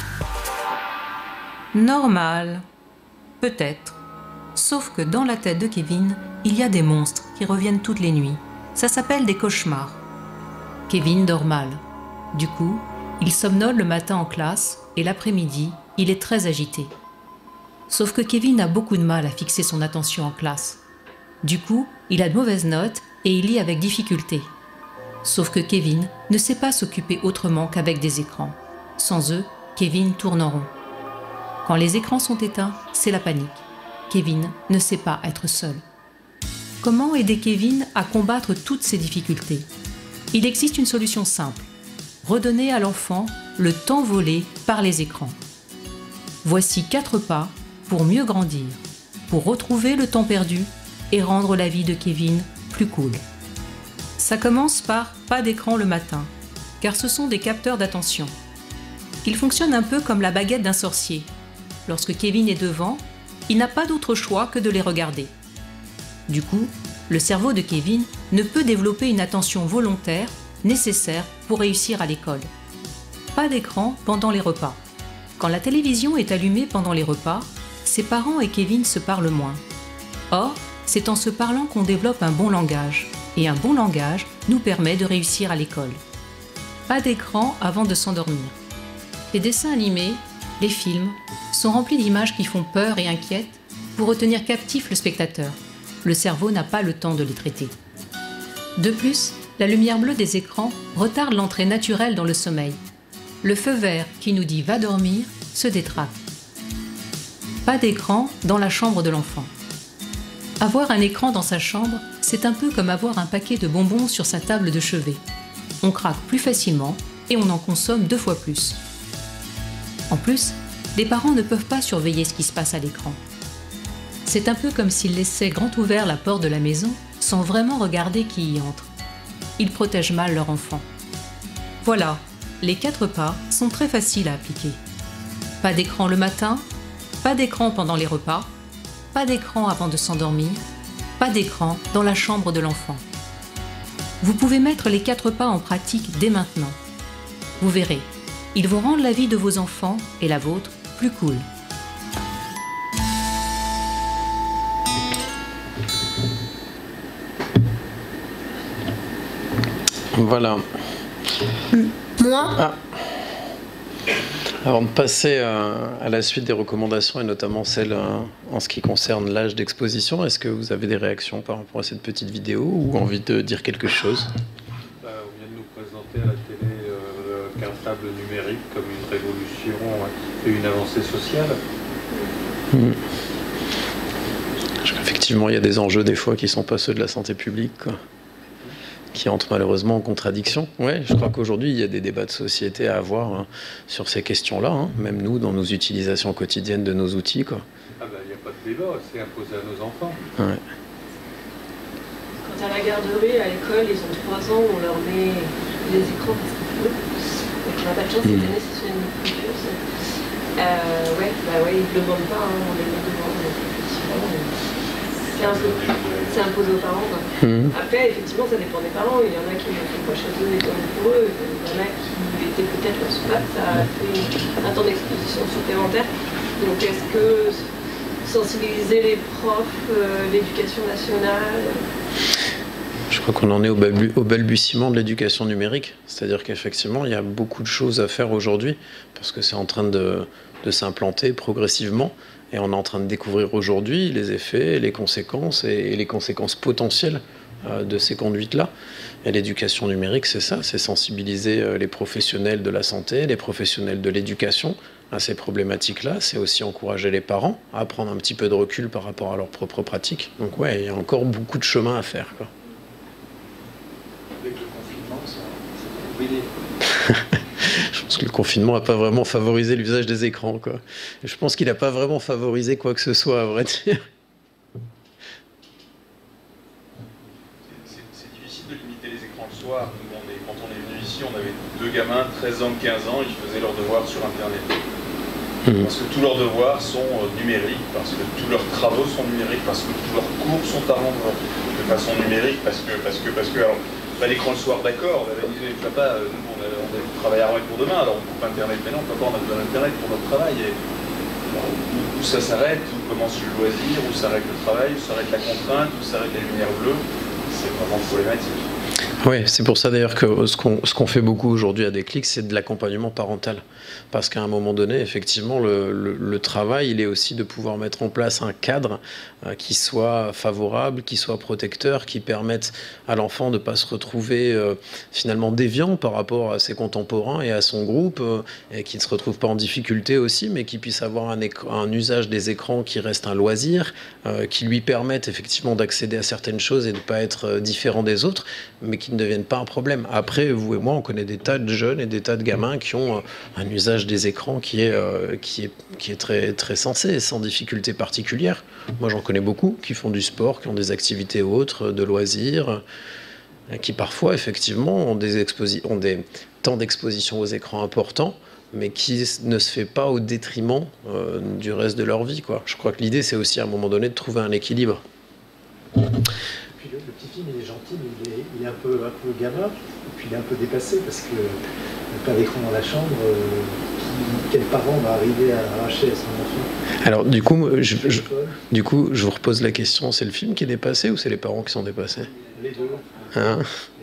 Normal. Peut-être. Sauf que dans la tête de Kevin, il y a des monstres qui reviennent toutes les nuits. Ça s'appelle des cauchemars. Kevin dort mal. Du coup, il somnole le matin en classe et l'après-midi, il est très agité. Sauf que Kevin a beaucoup de mal à fixer son attention en classe. Du coup, il a de mauvaises notes et il lit avec difficulté. Sauf que Kevin ne sait pas s'occuper autrement qu'avec des écrans. Sans eux, Kevin tourne en rond. Quand les écrans sont éteints, c'est la panique. Kevin ne sait pas être seul. Comment aider Kevin à combattre toutes ces difficultés? Il existe une solution simple. Redonner à l'enfant le temps volé par les écrans. Voici 4 pas pour mieux grandir, pour retrouver le temps perdu et rendre la vie de Kevin plus cool. Ça commence par pas d'écran le matin, car ce sont des capteurs d'attention. Ils fonctionnent un peu comme la baguette d'un sorcier. Lorsque Kevin est devant, il n'a pas d'autre choix que de les regarder. Du coup, le cerveau de Kevin ne peut développer une attention volontaire nécessaire pour réussir à l'école. Pas d'écran pendant les repas. Quand la télévision est allumée pendant les repas, ses parents et Kevin se parlent moins. Or, c'est en se parlant qu'on développe un bon langage. Et un bon langage nous permet de réussir à l'école. Pas d'écran avant de s'endormir. Les dessins animés, les films, sont remplis d'images qui font peur et inquiètent pour retenir captif le spectateur. Le cerveau n'a pas le temps de les traiter. De plus, la lumière bleue des écrans retarde l'entrée naturelle dans le sommeil. Le feu vert qui nous dit « va dormir » se détraque. Pas d'écran dans la chambre de l'enfant. Avoir un écran dans sa chambre, c'est un peu comme avoir un paquet de bonbons sur sa table de chevet. On craque plus facilement et on en consomme 2 fois plus. En plus, les parents ne peuvent pas surveiller ce qui se passe à l'écran. C'est un peu comme s'ils laissaient grand ouvert la porte de la maison sans vraiment regarder qui y entre. Ils protègent mal leur enfant. Voilà, les 4 pas sont très faciles à appliquer. Pas d'écran le matin, pas d'écran pendant les repas, pas d'écran avant de s'endormir, pas d'écran dans la chambre de l'enfant. Vous pouvez mettre les 4 pas en pratique dès maintenant. Vous verrez, ils vont rendre la vie de vos enfants et la vôtre plus cool. Voilà. Moi, Ah. Avant de passer à la suite des recommandations, et notamment celle en ce qui concerne l'âge d'exposition, est-ce que vous avez des réactions par rapport à cette petite vidéo ou envie de dire quelque chose? On vient de nous présenter à la télé le cartable numérique comme une révolution et une avancée sociale. Je crois qu'effectivement, il y a des enjeux des fois qui ne sont pas ceux de la santé publique, quoi, qui entrent malheureusement en contradiction. Ouais, je crois qu'aujourd'hui, il y a des débats de société à avoir sur ces questions-là, hein, même nous, dans nos utilisations quotidiennes de nos outils, quoi. Ah ben, il n'y a pas de débat, c'est imposé à nos enfants. Ouais. Quand à la garderie, à l'école, ils ont 3 ans, on leur met les écrans parce qu'ils peuvent. Donc on n'a pas de chance, cette année, c'est sur une plus vieux. Ouais, ils ne demandent pas, hein, on les met devant. C'est imposé aux parents, quoi. Après, effectivement, ça dépend des parents. Il y en a qui ne font pas chez eux, mais comme pour eux. Il y en a qui étaient peut-être leur soupape, ça a fait un temps d'exposition supplémentaire. Donc, est-ce que sensibiliser les profs, l'éducation nationale? Je crois qu'on en est au balbutiement de l'éducation numérique. C'est-à-dire qu'effectivement, il y a beaucoup de choses à faire aujourd'hui, parce que c'est en train de s'implanter progressivement. Et on est en train de découvrir aujourd'hui les effets, les conséquences et les conséquences potentielles de ces conduites-là. Et l'éducation numérique, c'est ça, c'est sensibiliser les professionnels de la santé, les professionnels de l'éducation à ces problématiques-là. C'est aussi encourager les parents à prendre un petit peu de recul par rapport à leurs propres pratiques. Donc ouais, il y a encore beaucoup de chemin à faire, quoi. Avec le confinement, ça va aider. Je pense que le confinement n'a pas vraiment favorisé l'usage des écrans, quoi. Et je pense qu'il n'a pas vraiment favorisé quoi que ce soit, à vrai dire. C'est difficile de limiter les écrans le soir. Quand on est venu ici, on avait 2 gamins, 13 ans, 15 ans, ils faisaient leurs devoirs sur Internet. Parce que tous leurs devoirs sont numériques, parce que tous leurs travaux sont numériques, parce que tous leurs cours sont à rendre de façon numérique, parce que alors, l'écran le soir, d'accord, on avait dit, papa, on travaille à pour demain, alors on coupe Internet, mais non, papa, on a besoin d'Internet pour notre travail. Et, où ça s'arrête, où commence le loisir, où s'arrête le travail, où s'arrête la contrainte, où s'arrête les lumières bleues, c'est vraiment problématique. Oui, c'est pour ça d'ailleurs que ce qu'on fait beaucoup aujourd'hui à Déclic, c'est de l'accompagnement parental. Parce qu'à un moment donné, effectivement, le travail, il est aussi de pouvoir mettre en place un cadre qui soit favorable, qui soit protecteur, qui permette à l'enfant de ne pas se retrouver finalement déviant par rapport à ses contemporains et à son groupe, et qui ne se retrouve pas en difficulté aussi, mais qui puisse avoir un usage des écrans qui reste un loisir, qui lui permette effectivement d'accéder à certaines choses et de ne pas être différent des autres, mais qui ne deviennent pas un problème. Après, vous et moi, on connaît des tas de jeunes et des tas de gamins qui ont un usage des écrans qui est très, très sensé, sans difficulté particulière. Moi, j'en connais beaucoup qui font du sport, qui ont des activités autres, de loisirs, qui parfois, effectivement, ont des temps d'exposition aux écrans importants, mais qui ne se fait pas au détriment du reste de leur vie, quoi. Je crois que l'idée, c'est aussi à un moment donné de trouver un équilibre. Puis le petit film, il est gentil, mais il est un peu gamin, et puis il est un peu dépassé, parce que pas d'écran dans la chambre, quel parent va arriver à arracher à son enfant? Alors du coup, je vous repose la question, c'est le film qui est dépassé ou c'est les parents qui sont dépassés? Les deux. Hein?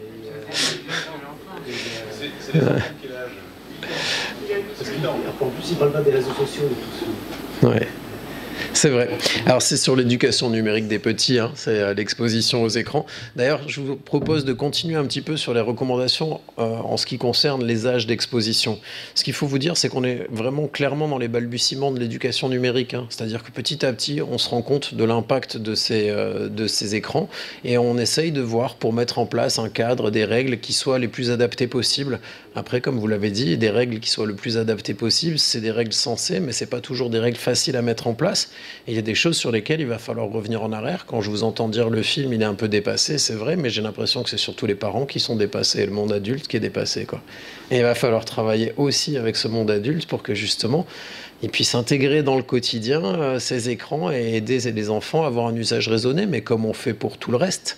C'est les enfants qui l'âge. Parce qu'en plus, il ne parle pas des réseaux sociaux et tout ça. Ouais. C'est vrai. Alors c'est sur l'éducation numérique des petits, hein, c'est l'exposition aux écrans. D'ailleurs, je vous propose de continuer un petit peu sur les recommandations en ce qui concerne les âges d'exposition. Ce qu'il faut vous dire, c'est qu'on est vraiment clairement dans les balbutiements de l'éducation numérique, hein. C'est-à-dire que petit à petit, on se rend compte de l'impact de ces écrans et on essaye de voir pour mettre en place un cadre, des règles qui soient les plus adaptées possibles. Après, comme vous l'avez dit, des règles qui soient le plus adaptées possible, c'est des règles sensées, mais c'est pas toujours des règles faciles à mettre en place. Et il y a des choses sur lesquelles il va falloir revenir en arrière. Quand je vous entends dire le film, il est un peu dépassé, c'est vrai, mais j'ai l'impression que c'est surtout les parents qui sont dépassés et le monde adulte qui est dépassé, quoi. Et il va falloir travailler aussi avec ce monde adulte pour que justement, ils puissent intégrer dans le quotidien ces écrans et aider les enfants à avoir un usage raisonné, mais comme on fait pour tout le reste.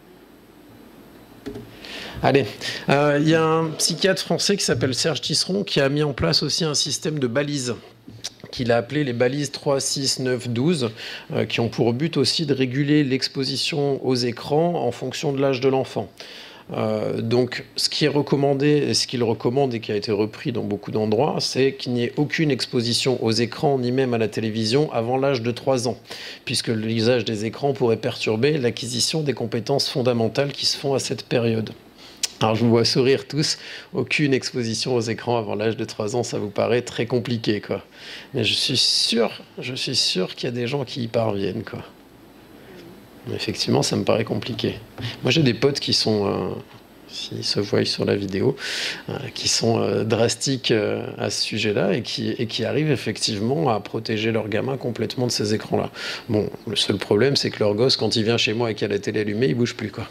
Allez, il y a un psychiatre français qui s'appelle Serge Tisseron qui a mis en place aussi un système de balises qu'il a appelé les balises 3, 6, 9, 12, qui ont pour but aussi de réguler l'exposition aux écrans en fonction de l'âge de l'enfant. Donc, ce qui est recommandé, et ce qu'il recommande et qui a été repris dans beaucoup d'endroits, c'est qu'il n'y ait aucune exposition aux écrans, ni même à la télévision, avant l'âge de 3 ans, puisque l'usage des écrans pourrait perturber l'acquisition des compétences fondamentales qui se font à cette période. Alors, je vous vois sourire tous, aucune exposition aux écrans avant l'âge de 3 ans, ça vous paraît très compliqué, quoi. Mais je suis sûr qu'il y a des gens qui y parviennent, quoi. Mais effectivement, ça me paraît compliqué. Moi, j'ai des potes qui sont, s'ils se voient sur la vidéo, qui sont drastiques à ce sujet-là et qui arrivent effectivement à protéger leur gamin complètement de ces écrans-là. Bon, le seul problème, c'est que leur gosse, quand il vient chez moi et qu'il y a la télé allumée, il bouge plus, quoi.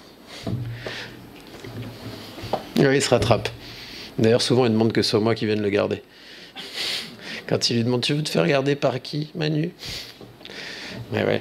Oui, il se rattrape. D'ailleurs, souvent, il demande que ce soit moi qui vienne le garder. Quand il lui demande, tu veux te faire garder par qui, Manu? Mais ouais.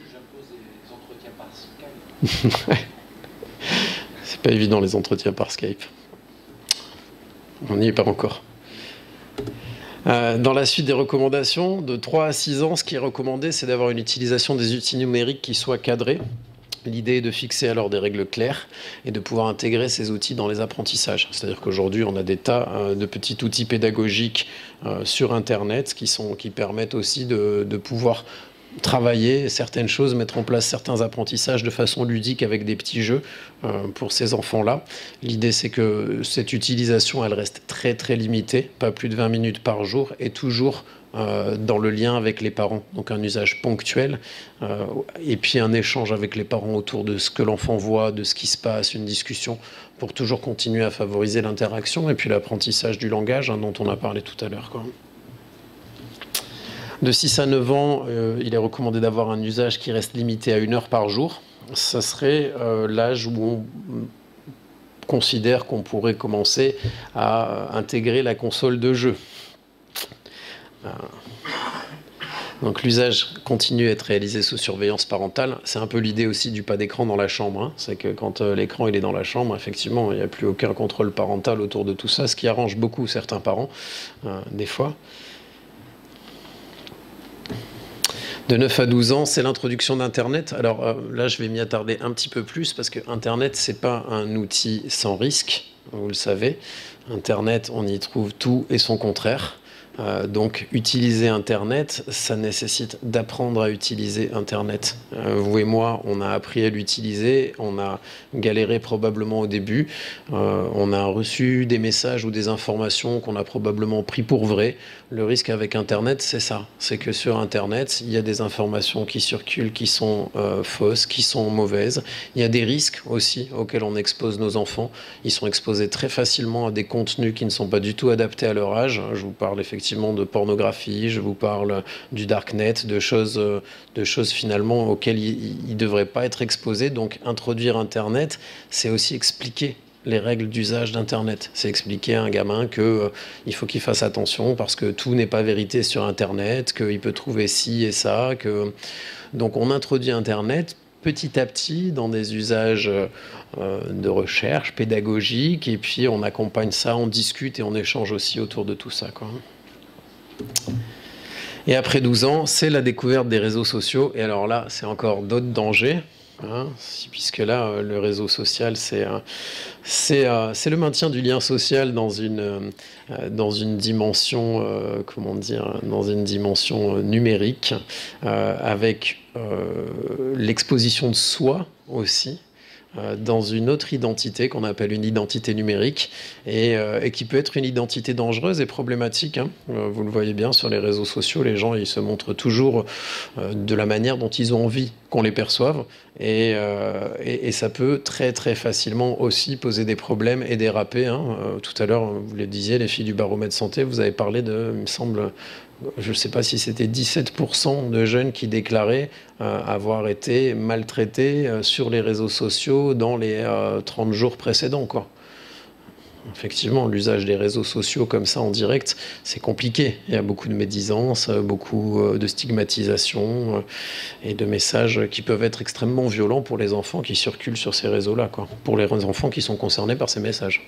C'est pas évident, les entretiens par Skype. On n'y est pas encore. Dans la suite des recommandations, de 3 à 6 ans, ce qui est recommandé, c'est d'avoir une utilisation des outils numériques qui soit cadrée. L'idée est de fixer alors des règles claires et de pouvoir intégrer ces outils dans les apprentissages. C'est-à-dire qu'aujourd'hui, on a des tas de petits outils pédagogiques sur Internet qui permettent aussi de pouvoir travailler certaines choses, mettre en place certains apprentissages de façon ludique avec des petits jeux pour ces enfants-là. L'idée, c'est que cette utilisation, elle reste très très limitée, pas plus de 20 minutes par jour et toujours dans le lien avec les parents, donc un usage ponctuel et puis un échange avec les parents autour de ce que l'enfant voit, de ce qui se passe, une discussion pour toujours continuer à favoriser l'interaction et puis l'apprentissage du langage dont on a parlé tout à l'heure, quoi. De 6 à 9 ans, il est recommandé d'avoir un usage qui reste limité à 1 heure par jour. Ça serait l'âge où on considère qu'on pourrait commencer à intégrer la console de jeu. Donc l'usage continue à être réalisé sous surveillance parentale. C'est un peu l'idée aussi du pas d'écran dans la chambre, hein. C'est que quand l'écran il est dans la chambre, effectivement, il n'y a plus aucun contrôle parental autour de tout ça, ce qui arrange beaucoup certains parents, des fois. De 9 à 12 ans, c'est l'introduction d'Internet. Alors là, je vais m'y attarder un petit peu plus parce que Internet, c'est pas un outil sans risque, vous le savez. Internet, on y trouve tout et son contraire. Donc utiliser Internet, ça nécessite d'apprendre à utiliser Internet. Vous et moi, on a appris à l'utiliser, on a galéré probablement au début, on a reçu des messages ou des informations qu'on a probablement pris pour vraies. Le risque avec Internet, c'est ça, c'est que sur Internet, il y a des informations qui circulent, qui sont fausses, qui sont mauvaises. Il y a des risques aussi auxquels on expose nos enfants. Ils sont exposés très facilement à des contenus qui ne sont pas du tout adaptés à leur âge. Je vous parle effectivement de pornographie, je vous parle du darknet, de choses finalement auxquelles ils ne devraient pas être exposés. Donc introduire Internet, c'est aussi expliquer les règles d'usage d'Internet. C'est expliquer à un gamin qu'il faut qu'il fasse attention parce que tout n'est pas vérité sur Internet, qu'il peut trouver ci et ça. Donc on introduit Internet petit à petit dans des usages de recherche pédagogique et puis on accompagne ça, on discute et on échange aussi autour de tout ça, quoi. Et après 12 ans, c'est la découverte des réseaux sociaux. Et alors là, c'est encore d'autres dangers, hein, puisque là, le réseau social, c'est le maintien du lien social dans une dimension, comment dire, dans une dimension numérique, avec l'exposition de soi aussi. Dans une autre identité qu'on appelle une identité numérique et qui peut être une identité dangereuse et problématique, hein. Vous le voyez bien sur les réseaux sociaux, les gens ils se montrent toujours de la manière dont ils ont envie qu'on les perçoive, et ça peut très très facilement aussi poser des problèmes et déraper. Hein. Tout à l'heure, vous le disiez, les filles du baromètre santé, vous avez parlé de, il me semble, je ne sais pas si c'était 17% de jeunes qui déclaraient avoir été maltraités sur les réseaux sociaux dans les 30 jours précédents, quoi. Effectivement, l'usage des réseaux sociaux comme ça en direct, c'est compliqué. Il y a beaucoup de médisance, beaucoup de stigmatisation et de messages qui peuvent être extrêmement violents pour les enfants qui circulent sur ces réseaux-là, quoi. Pour les enfants qui sont concernés par ces messages.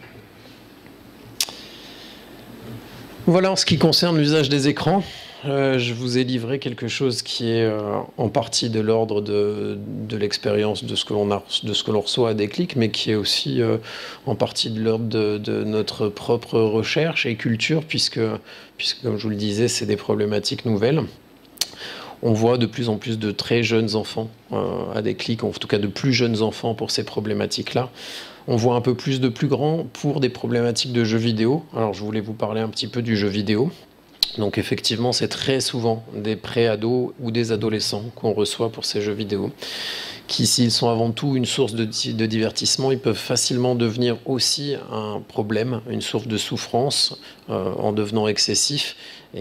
Voilà en ce qui concerne l'usage des écrans. Je vous ai livré quelque chose qui est en partie de l'ordre de l'expérience de ce que l'on reçoit à Déclic, mais qui est aussi en partie de l'ordre de notre propre recherche et culture, puisque comme je vous le disais, c'est des problématiques nouvelles. On voit de plus en plus de très jeunes enfants à Déclic, en tout cas de plus jeunes enfants pour ces problématiques-là. On voit un peu plus de plus grands pour des problématiques de jeux vidéo. Alors je voulais vous parler un petit peu du jeu vidéo. Donc effectivement, c'est très souvent des pré-ados ou des adolescents qu'on reçoit pour ces jeux vidéo, qui, s'ils sont avant tout une source de divertissement, ils peuvent facilement devenir aussi un problème, une source de souffrance en devenant excessifs.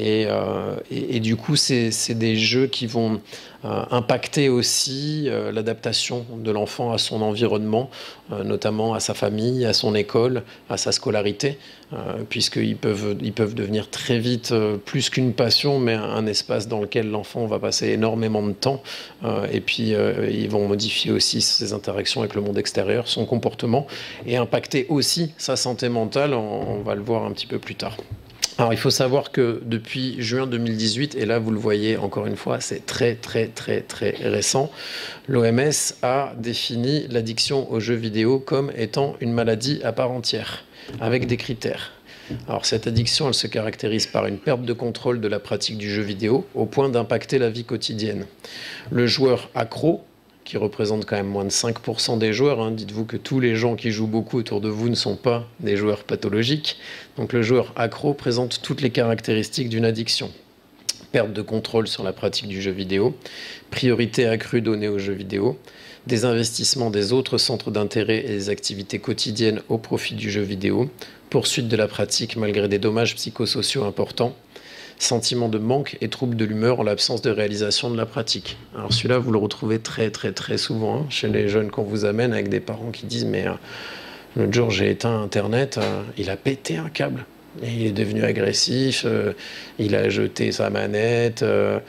Et du coup, c'est des jeux qui vont impacter aussi l'adaptation de l'enfant à son environnement, notamment à sa famille, à son école, à sa scolarité, puisqu'ils peuvent devenir très vite plus qu'une passion, mais un espace dans lequel l'enfant va passer énormément de temps. Et puis, ils vont modifier aussi ses interactions avec le monde extérieur, son comportement, et impacter aussi sa santé mentale. On va le voir un petit peu plus tard. Alors, il faut savoir que depuis juin 2018, et là vous le voyez encore une fois, c'est très récent, l'OMS a défini l'addiction aux jeux vidéo comme étant une maladie à part entière, avec des critères. Alors cette addiction, elle se caractérise par une perte de contrôle de la pratique du jeu vidéo au point d'impacter la vie quotidienne. Le joueur accro, qui représente quand même moins de 5% des joueurs. Hein. Dites-vous que tous les gens qui jouent beaucoup autour de vous ne sont pas des joueurs pathologiques. Donc le joueur accro présente toutes les caractéristiques d'une addiction. Perte de contrôle sur la pratique du jeu vidéo, priorité accrue donnée aux jeux vidéo, des investissements des autres centres d'intérêt et des activités quotidiennes au profit du jeu vidéo, poursuite de la pratique malgré des dommages psychosociaux importants, sentiment de manque et trouble de l'humeur en l'absence de réalisation de la pratique. Alors celui-là, vous le retrouvez très souvent hein, chez les jeunes qu'on vous amène, avec des parents qui disent « mais l'autre jour j'ai éteint Internet, il a pété un câble, et il est devenu agressif, il a jeté sa manette,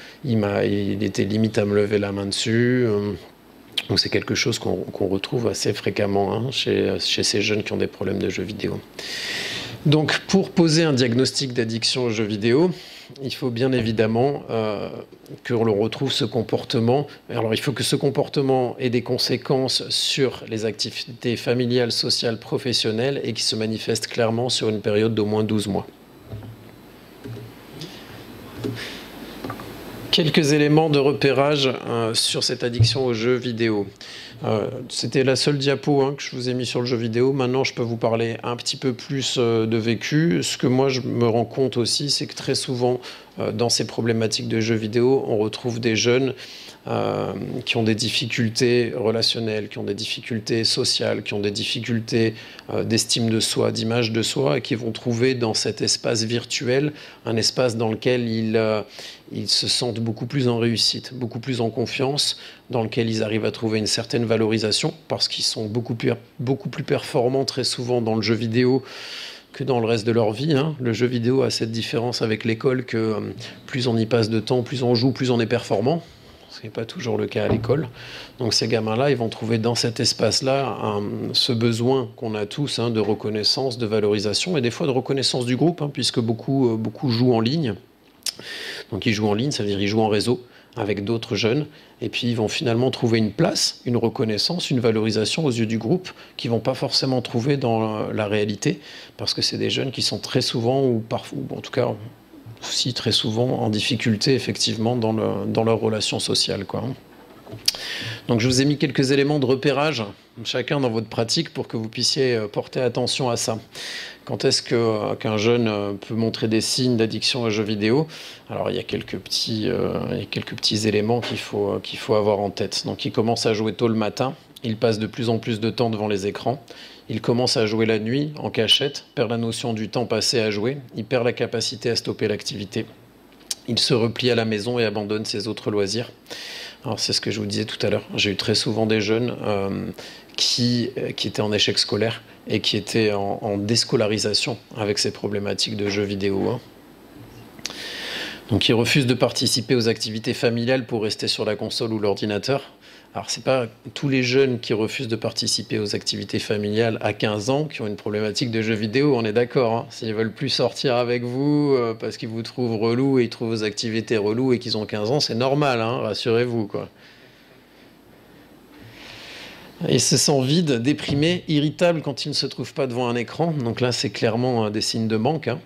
il était limite à me lever la main dessus ». Donc c'est quelque chose qu'on retrouve assez fréquemment hein, chez ces jeunes qui ont des problèmes de jeux vidéo. Donc pour poser un diagnostic d'addiction aux jeux vidéo, il faut bien évidemment que l'on retrouve ce comportement. Alors il faut que ce comportement ait des conséquences sur les activités familiales, sociales, professionnelles et qui se manifestent clairement sur une période d'au moins 12 mois. Quelques éléments de repérage sur cette addiction aux jeux vidéo. C'était la seule diapo hein, que je vous ai mis sur le jeu vidéo. Maintenant, je peux vous parler un petit peu plus de vécu. Ce que moi, je me rends compte aussi, c'est que très souvent, dans ces problématiques de jeux vidéo, on retrouve des jeunes qui ont des difficultés relationnelles, qui ont des difficultés sociales, qui ont des difficultés d'estime de soi, d'image de soi, et qui vont trouver dans cet espace virtuel un espace dans lequel ils se sentent beaucoup plus en réussite, beaucoup plus en confiance, dans lequel ils arrivent à trouver une certaine valorisation, parce qu'ils sont beaucoup plus performants très souvent dans le jeu vidéo que dans le reste de leur vie. Hein. Le jeu vidéo a cette différence avec l'école que plus on y passe de temps, plus on joue, plus on est performant. Ce n'est pas toujours le cas à l'école. Donc ces gamins-là, ils vont trouver dans cet espace-là ce besoin qu'on a tous hein, de reconnaissance, de valorisation et des fois de reconnaissance du groupe, hein, puisque beaucoup jouent en ligne. Donc ils jouent en ligne, ça veut dire qu'ils jouent en réseau avec d'autres jeunes, et puis ils vont finalement trouver une place, une reconnaissance, une valorisation aux yeux du groupe qu'ils ne vont pas forcément trouver dans la réalité, parce que c'est des jeunes qui sont très souvent, ou en tout cas aussi très souvent, en difficulté effectivement dans leur relation sociale, quoi. Donc je vous ai mis quelques éléments de repérage, chacun dans votre pratique, pour que vous puissiez porter attention à ça. Quand est-ce qu'un jeune peut montrer des signes d'addiction aux jeux vidéo? Alors il y a quelques petits éléments qu'il faut avoir en tête. Donc il commence à jouer tôt le matin, il passe de plus en plus de temps devant les écrans, il commence à jouer la nuit en cachette, perd la notion du temps passé à jouer, il perd la capacité à stopper l'activité. Il se replie à la maison et abandonne ses autres loisirs. Alors c'est ce que je vous disais tout à l'heure. J'ai eu très souvent des jeunes qui étaient en échec scolaire et qui étaient en déscolarisation avec ces problématiques de jeux vidéo. Hein. Donc ils refusent de participer aux activités familiales pour rester sur la console ou l'ordinateur. Alors c'est pas tous les jeunes qui refusent de participer aux activités familiales à 15 ans qui ont une problématique de jeux vidéo, on est d'accord. Hein. S'ils veulent plus sortir avec vous parce qu'ils vous trouvent relou et ils trouvent vos activités relou et qu'ils ont 15 ans, c'est normal, hein, rassurez-vous, quoi. Ils se sentent vides, déprimés, irritables quand ils ne se trouvent pas devant un écran. Donc là, c'est clairement des signes de manque. Hein.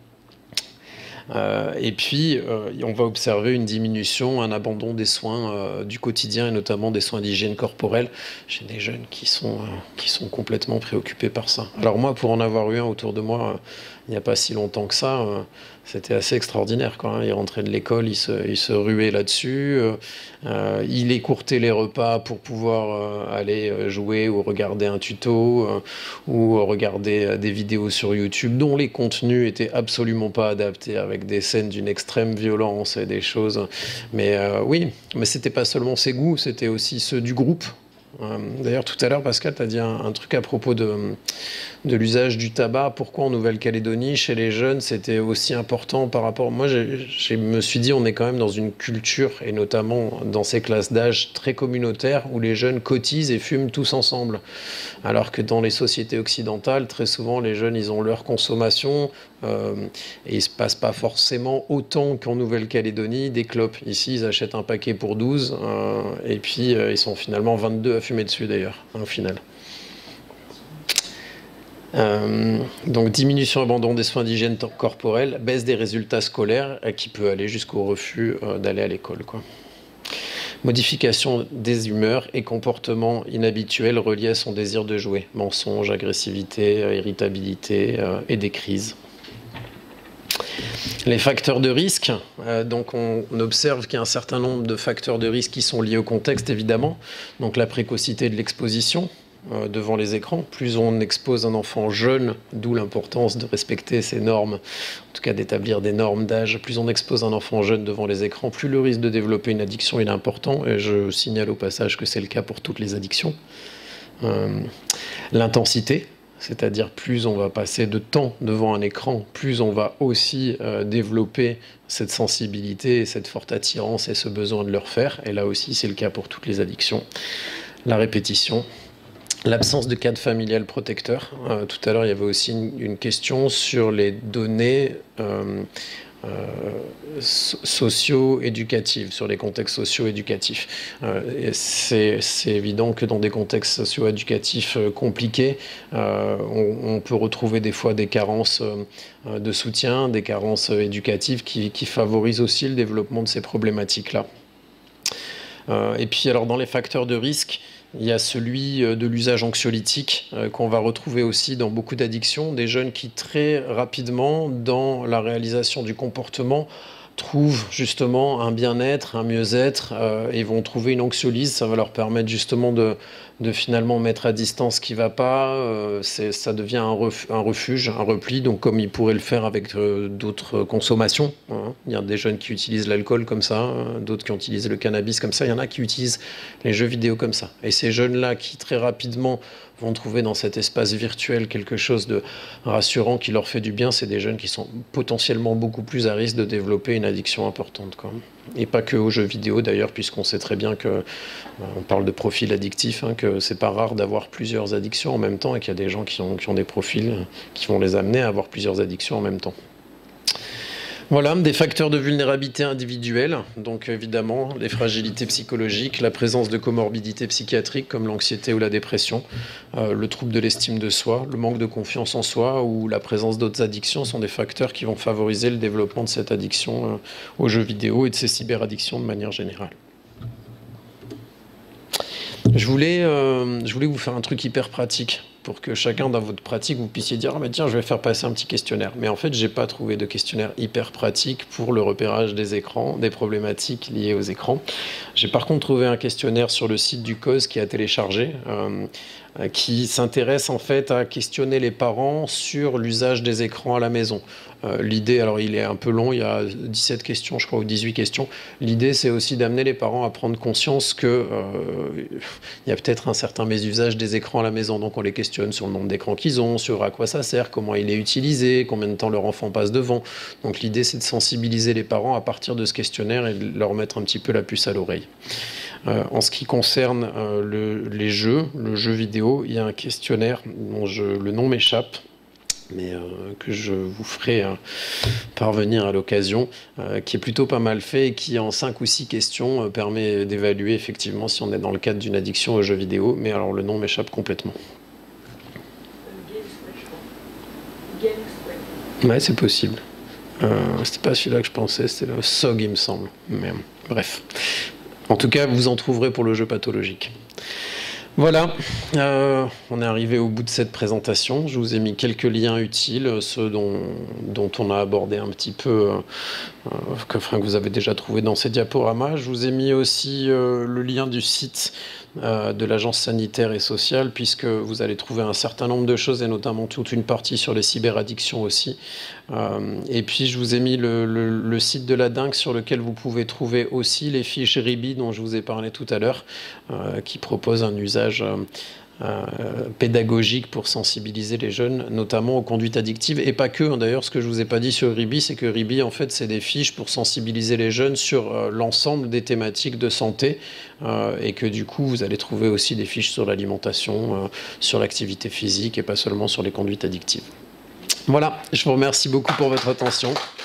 Et puis, on va observer une diminution, un abandon des soins du quotidien et notamment des soins d'hygiène corporelle chez des jeunes qui sont complètement préoccupés par ça. Alors moi, pour en avoir eu un autour de moi, il n'y a pas si longtemps que ça, c'était assez extraordinaire, quoi, hein. Il rentrait de l'école, il se ruait là-dessus, il écourtait les repas pour pouvoir aller jouer ou regarder un tuto ou regarder des vidéos sur YouTube dont les contenus étaient absolument pas adaptés, avec des scènes d'une extrême violence et des choses. Mais oui, mais c'était pas seulement ses goûts, c'était aussi ceux du groupe. D'ailleurs, tout à l'heure, Pascal, tu as dit un truc à propos de l'usage du tabac. Pourquoi en Nouvelle-Calédonie, chez les jeunes, c'était aussi important par rapport... Moi, je me suis dit, on est quand même dans une culture, et notamment dans ces classes d'âge très communautaires, où les jeunes cotisent et fument tous ensemble. Alors que dans les sociétés occidentales, très souvent, les jeunes, ils ont leur consommation, et il ne se passe pas forcément autant qu'en Nouvelle-Calédonie des clopes. Ici, ils achètent un paquet pour 12, et puis ils sont finalement 22 à fumer dessus d'ailleurs, au final. Donc diminution, abandon des soins d'hygiène corporelle, baisse des résultats scolaires qui peut aller jusqu'au refus d'aller à l'école, quoi. Modification des humeurs et comportements inhabituels reliés à son désir de jouer, mensonges, agressivité, irritabilité et des crises. Les facteurs de risque, donc on observe qu'il y a un certain nombre de facteurs de risque qui sont liés au contexte, évidemment. Donc la précocité de l'exposition devant les écrans. Plus on expose un enfant jeune, d'où l'importance de respecter ces normes, en tout cas d'établir des normes d'âge. Plus on expose un enfant jeune devant les écrans, plus le risque de développer une addiction est important. Et je signale au passage que c'est le cas pour toutes les addictions. L'intensité. C'est-à-dire plus on va passer de temps devant un écran, plus on va aussi développer cette sensibilité, et cette forte attirance et ce besoin de le refaire. Et là aussi, c'est le cas pour toutes les addictions. La répétition, l'absence de cadre familial protecteur. Tout à l'heure, il y avait aussi une question sur les données socio-éducatives, sur les contextes socio-éducatifs. C'est évident que dans des contextes socio-éducatifs compliqués, on peut retrouver des fois des carences de soutien, des carences éducatives qui favorisent aussi le développement de ces problématiques-là. Et puis alors dans les facteurs de risque, il y a celui de l'usage anxiolytique qu'on va retrouver aussi dans beaucoup d'addictions, des jeunes qui très rapidement, dans la réalisation du comportement, trouvent justement un bien-être, un mieux-être, et vont trouver une anxiolyse. Ça va leur permettre justement de finalement mettre à distance ce qui ne va pas. Ça devient un refuge, un repli, donc comme ils pourraient le faire avec d'autres consommations. Hein. Il y a des jeunes qui utilisent l'alcool comme ça, d'autres qui utilisent le cannabis comme ça. Il y en a qui utilisent les jeux vidéo comme ça. Et ces jeunes-là qui très rapidement vont trouver dans cet espace virtuel quelque chose de rassurant qui leur fait du bien, c'est des jeunes qui sont potentiellement beaucoup plus à risque de développer une addiction importante, quoi. Et pas que aux jeux vidéo d'ailleurs, puisqu'on sait très bien que, on parle de profil addictif, hein, que c'est pas rare d'avoir plusieurs addictions en même temps et qu'il y a des gens qui ont des profils qui vont les amener à avoir plusieurs addictions en même temps. Voilà, des facteurs de vulnérabilité individuelle, donc évidemment les fragilités psychologiques, la présence de comorbidités psychiatriques comme l'anxiété ou la dépression, le trouble de l'estime de soi, le manque de confiance en soi ou la présence d'autres addictions sont des facteurs qui vont favoriser le développement de cette addiction aux jeux vidéo et de ces cyberaddictions de manière générale. Je voulais vous faire un truc hyper pratique pour que chacun dans votre pratique vous puissiez dire « Ah mais tiens, je vais faire passer un petit questionnaire ». Mais en fait, j'ai pas trouvé de questionnaire hyper pratique pour le repérage des écrans, des problématiques liées aux écrans. J'ai par contre trouvé un questionnaire sur le site du COS qui a téléchargé, qui s'intéresse en fait à questionner les parents sur l'usage des écrans à la maison. L'idée, alors il est un peu long, il y a 17 questions je crois, ou 18 questions. L'idée c'est aussi d'amener les parents à prendre conscience que il y a peut-être un certain mésusage des écrans à la maison. Donc on les questionne sur le nombre d'écrans qu'ils ont, sur à quoi ça sert, comment il est utilisé, combien de temps leur enfant passe devant. Donc l'idée c'est de sensibiliser les parents à partir de ce questionnaire et de leur mettre un petit peu la puce à l'oreille. En ce qui concerne les jeux, le jeu vidéo, il y a un questionnaire dont le nom m'échappe, mais que je vous ferai parvenir à l'occasion, qui est plutôt pas mal fait et qui, en 5 ou 6 questions, permet d'évaluer effectivement si on est dans le cadre d'une addiction aux jeux vidéo, mais alors le nom m'échappe complètement. Ouais, c'est possible. C'était pas celui-là que je pensais, c'était le SOG, il me semble. Mais bref. En tout cas, vous en trouverez pour le jeu pathologique. Voilà, on est arrivé au bout de cette présentation. Je vous ai mis quelques liens utiles, ceux dont on a abordé un petit peu, que vous avez déjà trouvé dans ces diaporamas. Je vous ai mis aussi le lien du site de l'Agence sanitaire et sociale, puisque vous allez trouver un certain nombre de choses, et notamment toute une partie sur les cyberaddictions aussi. Et puis je vous ai mis le site de la DINC, sur lequel vous pouvez trouver aussi les fiches RIBI dont je vous ai parlé tout à l'heure, qui proposent un usage pédagogique pour sensibiliser les jeunes, notamment aux conduites addictives, et pas que. D'ailleurs, ce que je vous ai pas dit sur RIBI, c'est que RIBI, en fait, c'est des fiches pour sensibiliser les jeunes sur l'ensemble des thématiques de santé, et que du coup, vous allez trouver aussi des fiches sur l'alimentation, sur l'activité physique, et pas seulement sur les conduites addictives. Voilà, je vous remercie beaucoup pour votre attention.